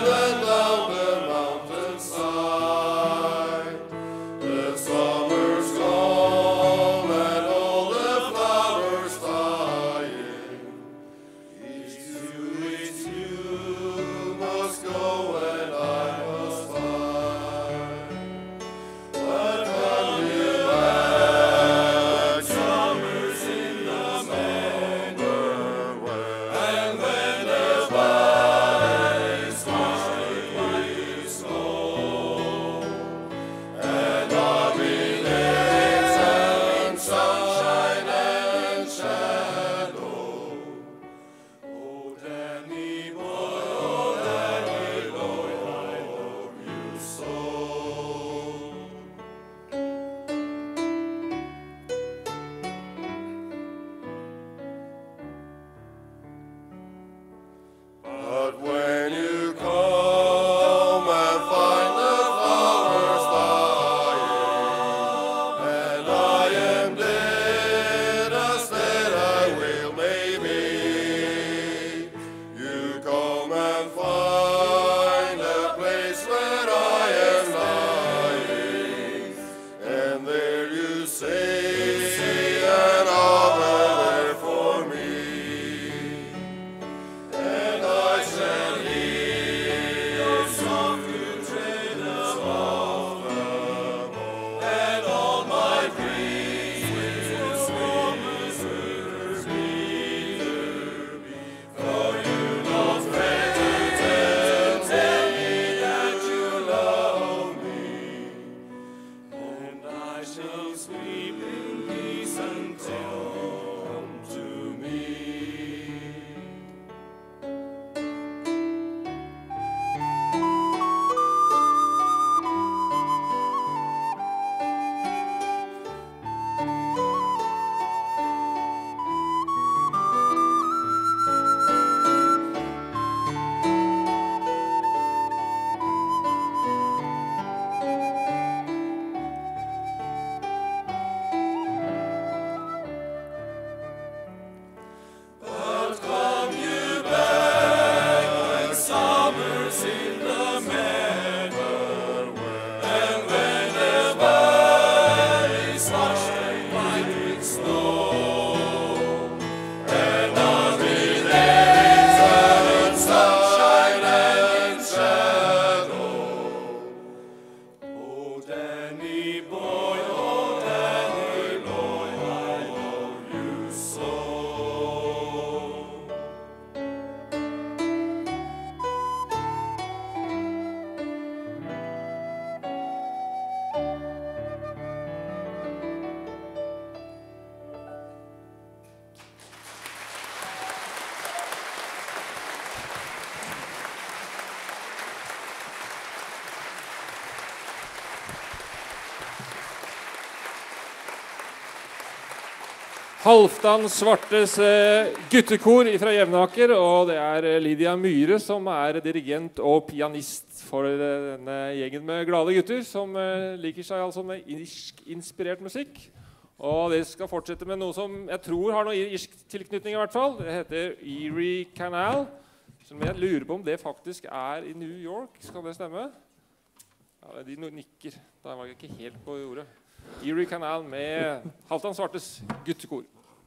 Halvdan Svartes eh, guttekor fra Jevnaker, og det er eh, Lydia Myhre som er dirigent og pianist for eh, denne gjengen med glade gutter, som eh, liker seg altså med irsk-inspirert musikk. Og det skal fortsette med noe som jeg tror har noe irsk tilknytning i hvert fall. Det heter Erie Canal, som jeg lurer på om det faktisk er i New York. Skal det stemme? Ja, de nikker. Da var jeg ikke helt på jordet. Erie Canal med Halvdan Svartes guttekor.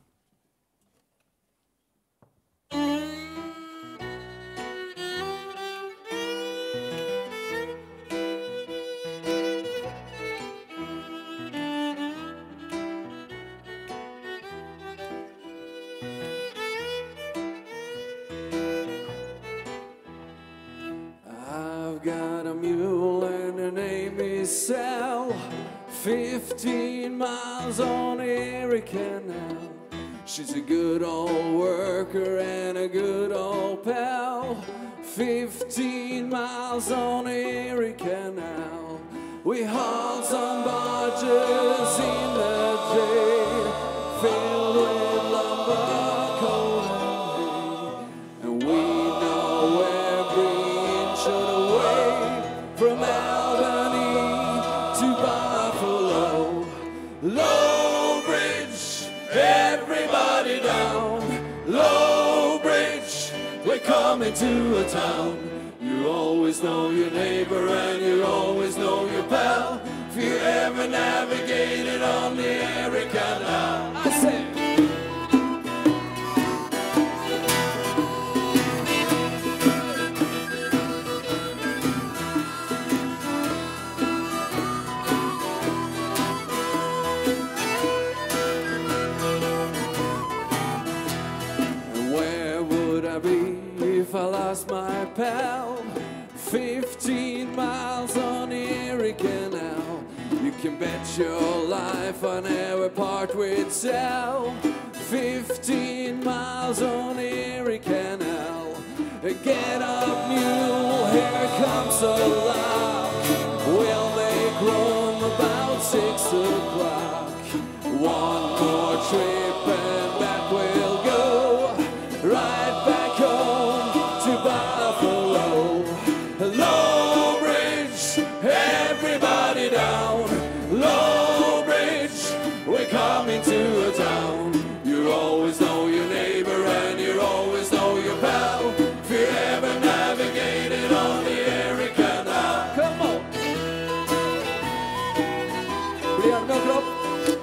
I've got a mule and her name is Sal. Fifteen miles on Erie Canal. She's a good old worker and a good old pal. Fifteen miles on Erie Canal. We haul some barges in the day, filled with lumber, coal and hay. And we know every inch of the way from Albany to Buffalo. Low Bridge, everybody down. Low Bridge, we're coming to a town. You always know your neighbor and you always know your pal. If you ever navigated on the Erie Canal. I said. If I lost my pal, fifteen miles on the Erie Canal. You can bet your life I never part with Sal. Fifteen miles on the Erie Canal. Get up, mule, here comes the lock. We'll make room about six o'clock. One more trip and back we'll go. Right back home to Buffalo. Low Bridge, everybody down. Low Bridge, we're coming to a town. You always know your neighbor and you always know your pal. If you ever navigated on the Erie Canal. Come on. Blir han med kropp?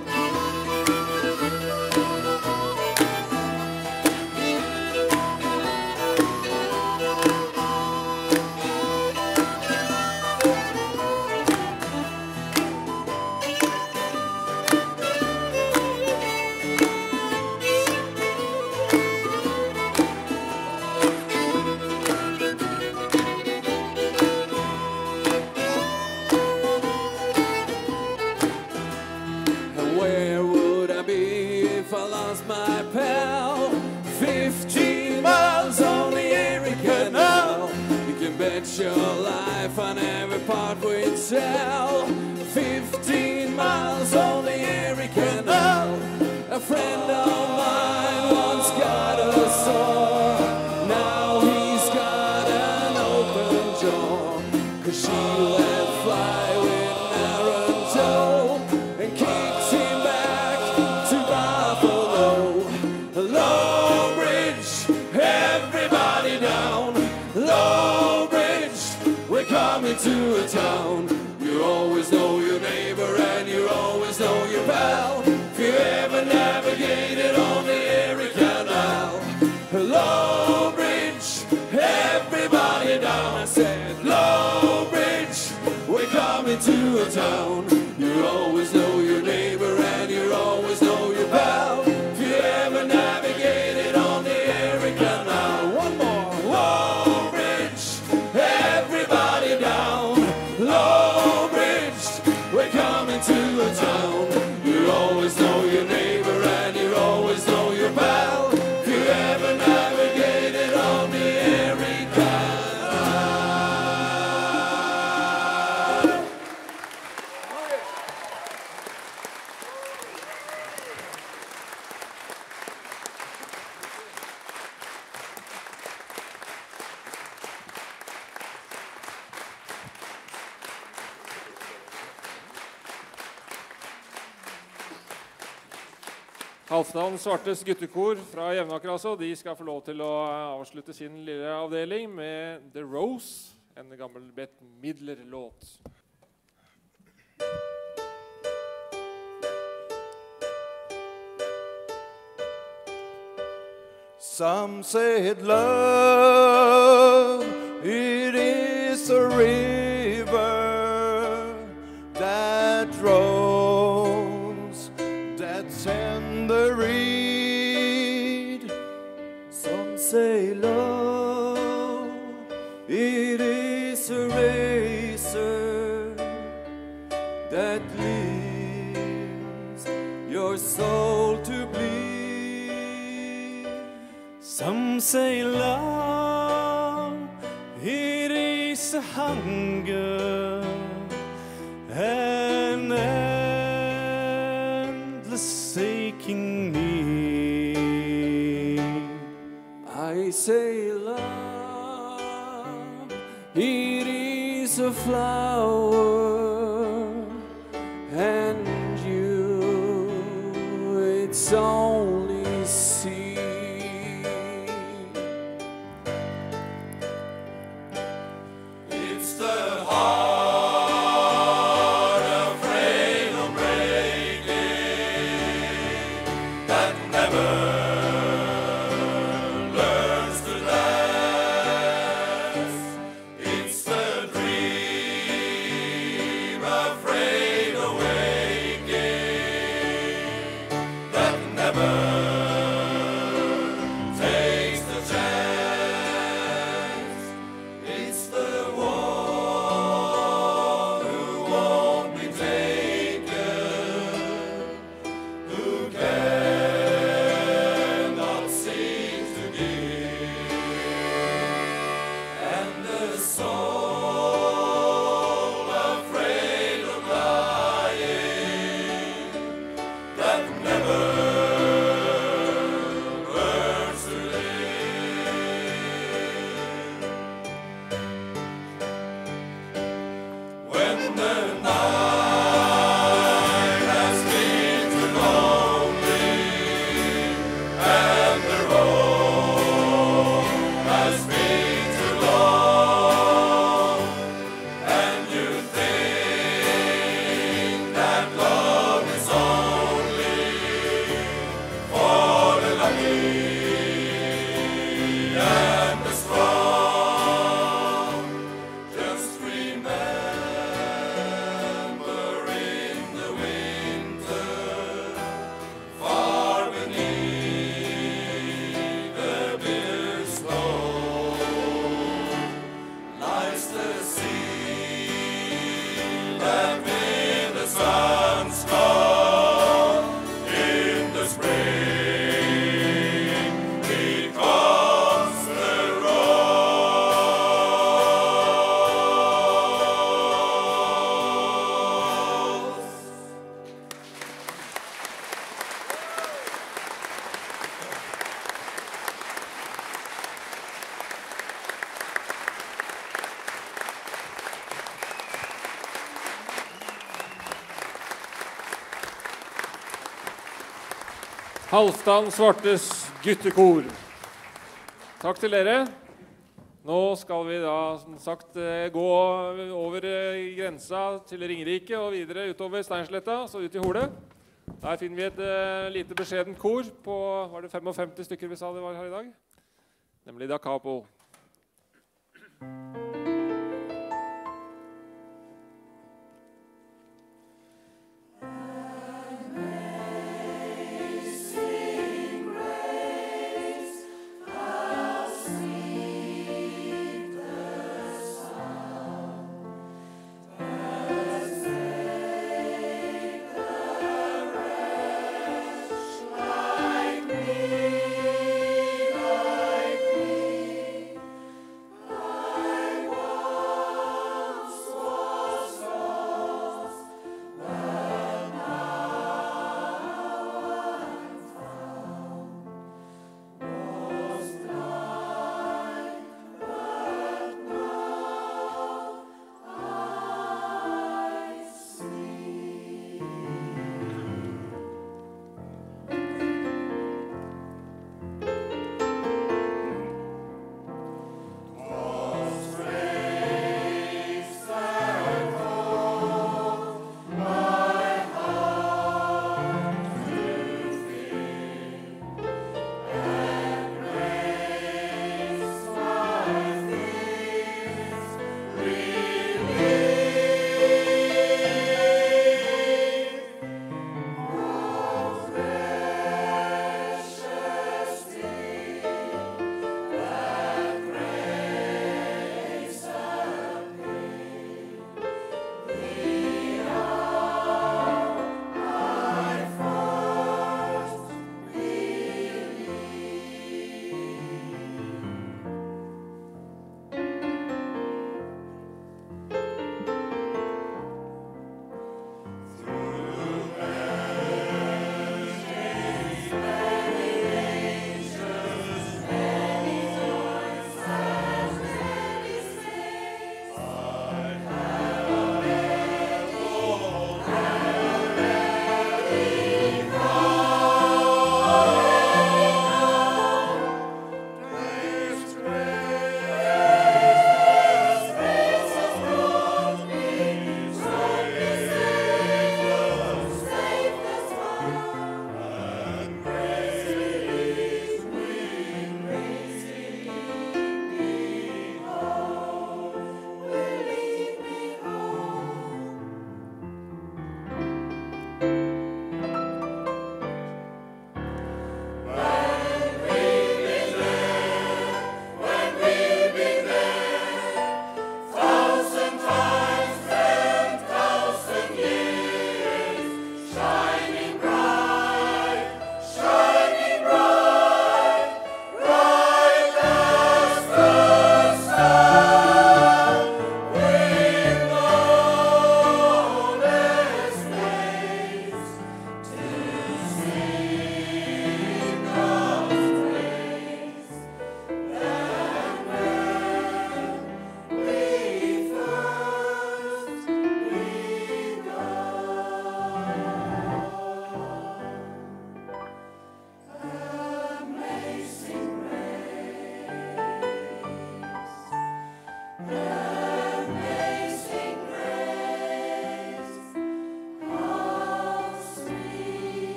Your life I never part with Sal. Fifteen miles on the Erie Canal. A friend of mine once got a sore. Now he's got an open jaw. Cause she let fly with Naranjo and kicked him back to Buffalo. Low Bridge, everybody down. Low coming to a town. You always know your neighbor and you always know your pal. If you ever navigated on the Erie Canal. Low Bridge, everybody down. I said, Low Bridge, we're coming to a town. You always know your neighbor and you always know your pal. If you ever navigated on the Erie Canal. One more. Low Bridge, everybody down. Low Bridge, we're coming to a town. You always know your neighbor and you always know your pal. If you ever navigated on the Erie Canal. Halvdan Svartes guttekor fra Jevnaker, altså, de skal få lov til å avslutte sin lille avdeling med The Rose, en gammel Bette Midler-låt. Some said love, it is a river that rolls, that tender reed. Some say love, it is a razor that leaves your soul to bleed. Some say love, it is a hunger, an endless aching need. I say love, it is a flower, and you, it's only seed. It's the heart afraid of breaking that never learns to dance. It's the dream afraid of waking that never takes the chance. It's the one who won't be taken, who cannot seem to give, and the soul afraid of dying that never learns to live. When the night has been too lonely and the road has been too long, and you think that love is only for the lucky and the strong, just remember in the winter, far beneath the bitter snow, lies the sea that with the sun's gone in the spring becomes the rose. Halvdan Svartes guttekor. Takk til dere. Nå skal vi da, som sagt, eh, gå over eh, grensa til Ringerike og videre utover Steinsletta, så ut i Hole. Der finner vi et eh, lite beskjedent kor på, var det femogfemti stykker vi sa det var her i dag? Nemlig Da Capo. Like me, like me,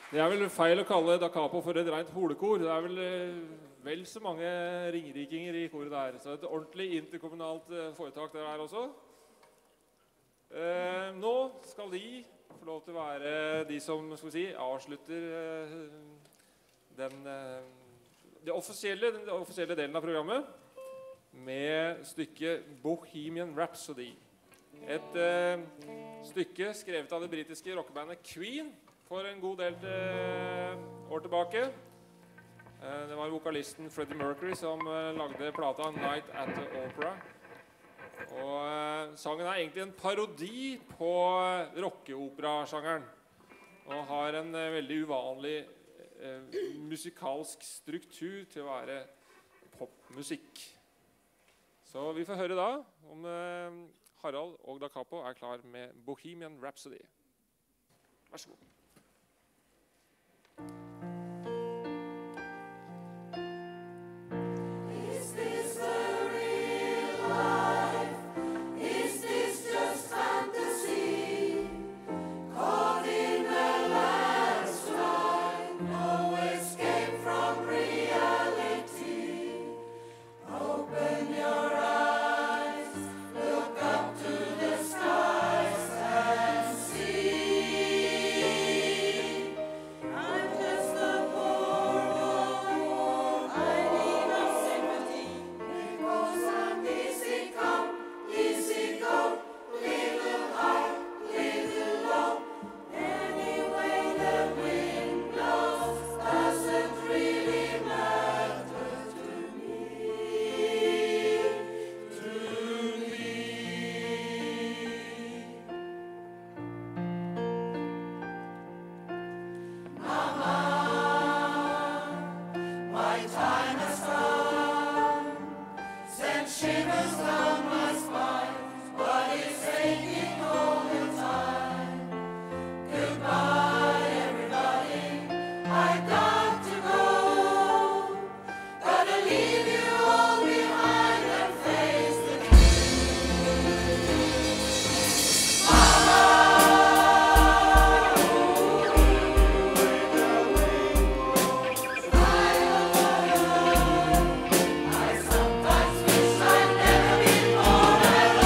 Det er vel feil å kalle Da Capo for et rent holekor. Det er vel eh, vel så mange ringrikinger i koret der. Så et ordentlig interkommunalt eh, foretak der er også. Eh, nå skal de få lov til å være de som skal vi si, avslutter eh, den, eh, det offisielle, den offisielle delen av programmet med stykket Bohemian Rhapsody. Et eh, stykke skrevet av det britiske rockebandet Queen for en god del eh, år tilbake. Eh, det var vokalisten Freddie Mercury som eh, lagde plata Night at the Opera. Og eh, sangen er egentlig en parodi på eh, rockeopera-sjangeren. Og har en eh, veldig uvanlig eh, musikalsk struktur til å være popmusikk. Så vi får høre da om eh, Harald og Da Capo er klar med Bohemian Rhapsody. Vær så god. Is this the real life? Is this just fantasy? Caught in a landslide, no escape from reality. Open your eyes, look up to the skies and see. I'm just a poor boy, I need no sympathy, because I'm easy come, easy go, little high, little low. Any way the wind blows doesn't really matter to me, to me. My time has come, sent shivers down my spine, but it's aching all the time. Goodbye, everybody, I got to go. Gotta leave you all behind and face the I sometimes wish I'd never been born at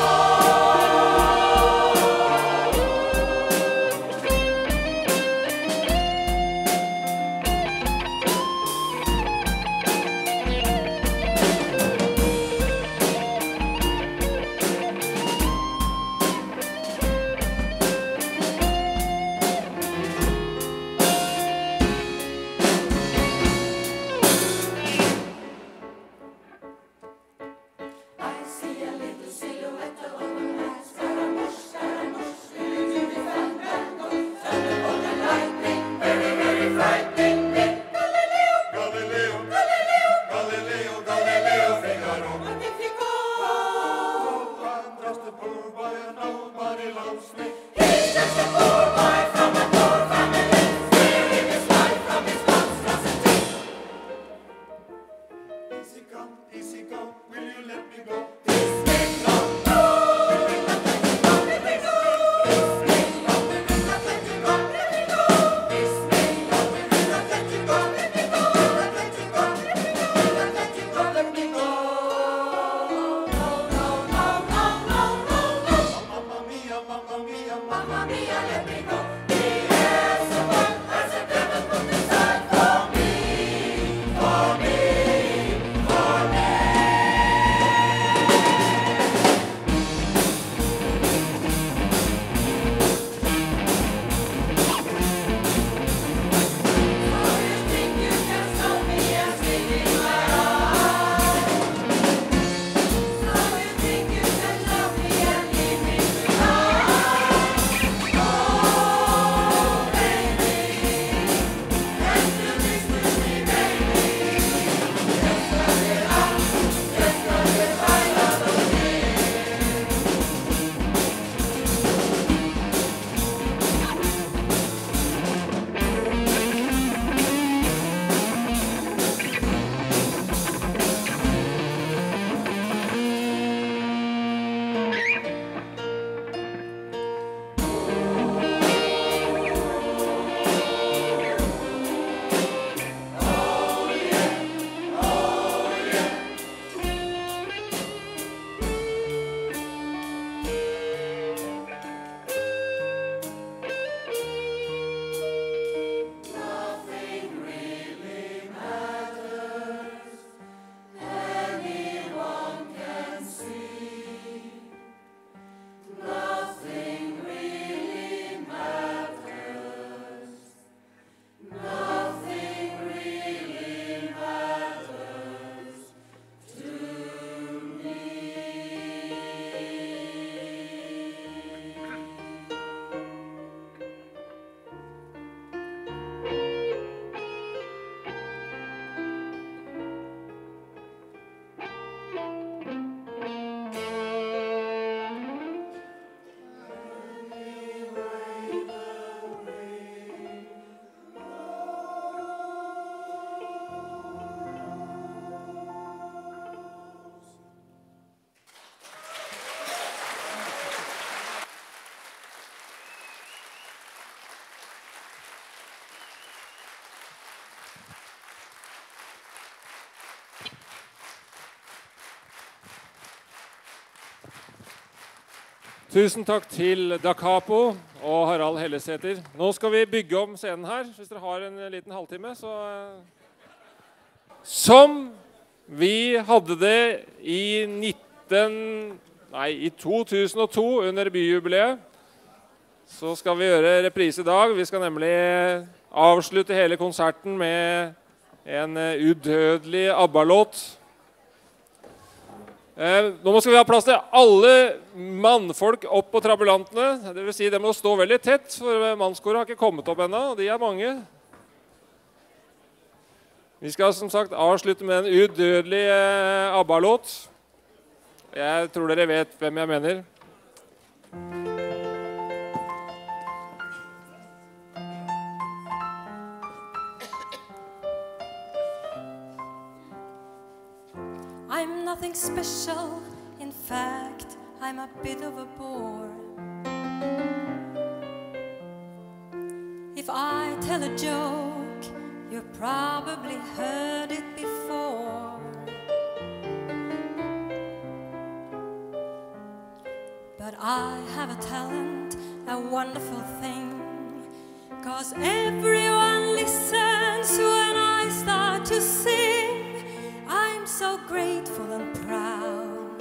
I see a little silhouette of a man. Scaramouche, Scaramouche, will you be found and go? Thunderbolt and lightning, very, very frightening me. Galileo, Galileo, Galileo, Galileo, Galileo, Figaro. what if you go? I'm just a poor boy and nobody loves me. He's just a poor boy from a poor family, stealing his life from his monstrosity. Easy come, easy go, will you let me go? This may not go. Let me go. This may not let you go. Let me go. This may not let you go. Let me go. Let you go. Let me go. Let you go. Let me go. No, no, no, no, no, no, no. Mamma mia, mamma mia, Mamma mia, let me go. The air's so hot as a devil put aside for me, for me, for me. So you think you can stop me and spit in my eyes? So you think you can love me and leave me tonight? Oh, Tusen takk til Da Capo og Harald Hellesæter. Nå skal vi bygge om scenen her, hvis dere har en liten halvtime. Så som vi hadde det i nitten, nei, i to tusen og to under byjubileet, så skal vi gjøre reprise i dag. Vi skal nemlig avslutte hele konserten med en udødelig ABBA-låt. Eh, nå skal vi ha plass til alle mannfolk opp på trabulantene. Det vil si, de må stå veldig tett, for mannskoret har ikke kommet opp ennå, og de er mange. Vi skal som sagt avslutte med en udødelig eh, ABBA-låt. Jeg tror dere vet hvem jeg mener. I'm nothing special, in fact, I'm a bit of a bore. If I tell a joke, you've probably heard it before. But I have a talent, a wonderful thing, 'cause everyone listens when I start to sing. I'm so grateful and proud.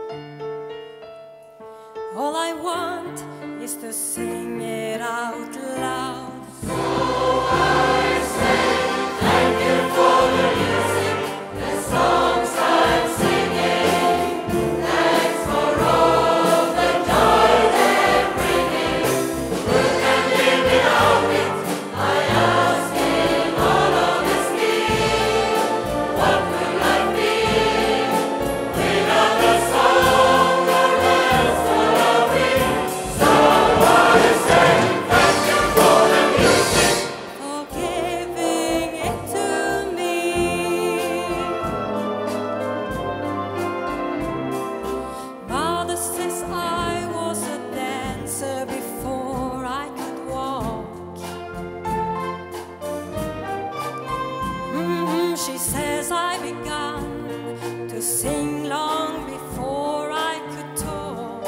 All I want is to sing it out loud. So I say thank you for the music, the songs I'm singing. Thanks for all the joy they're bringing. Who can live without it? I ask in all honesty. What could life be without the song or else for a ring? So I say thank you for the music, for giving it to me. Mother says I was a dancer before I could walk. Mhm, she says I began to sing long before I could talk.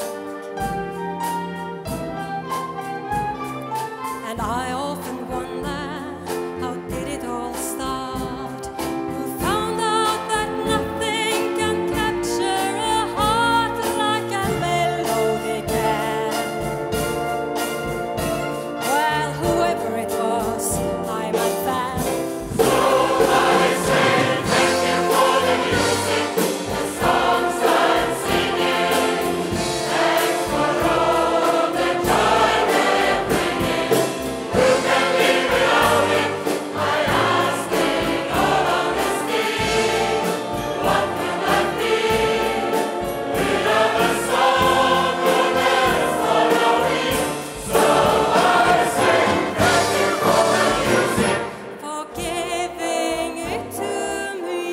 And I often wonder, how did it all start? Who found out that nothing can capture a heart like a melody can? Well, whoever it was, I'm a fan. So I say thank you for the music, the songs I'm singing. Thanks for all the joy they're bringing. Who can live without it? I ask in all honesty. What could life be without the song or else for a ring? So I say thank you for the music, for giving it to me.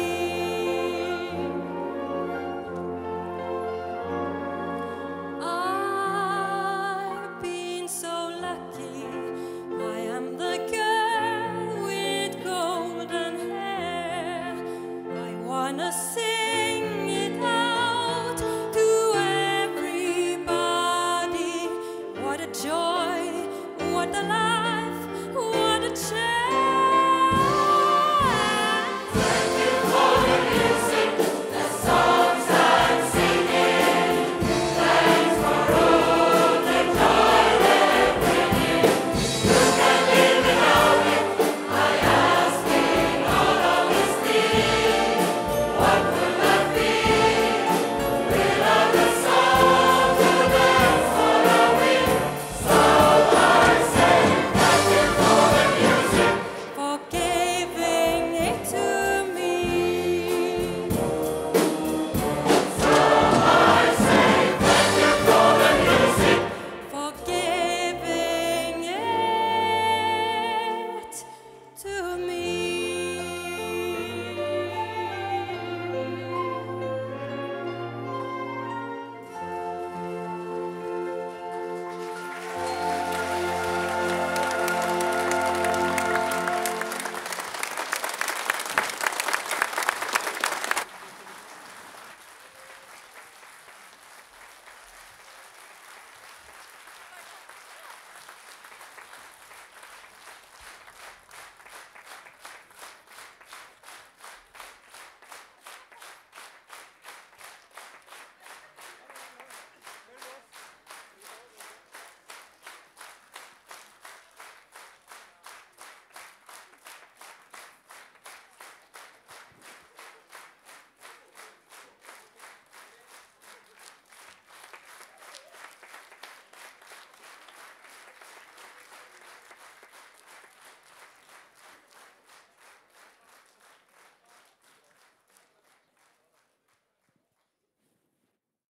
I've been so lucky. I am the girl with golden hair. I wanna sing it out to everybody. What a joy, what a life, what a chance.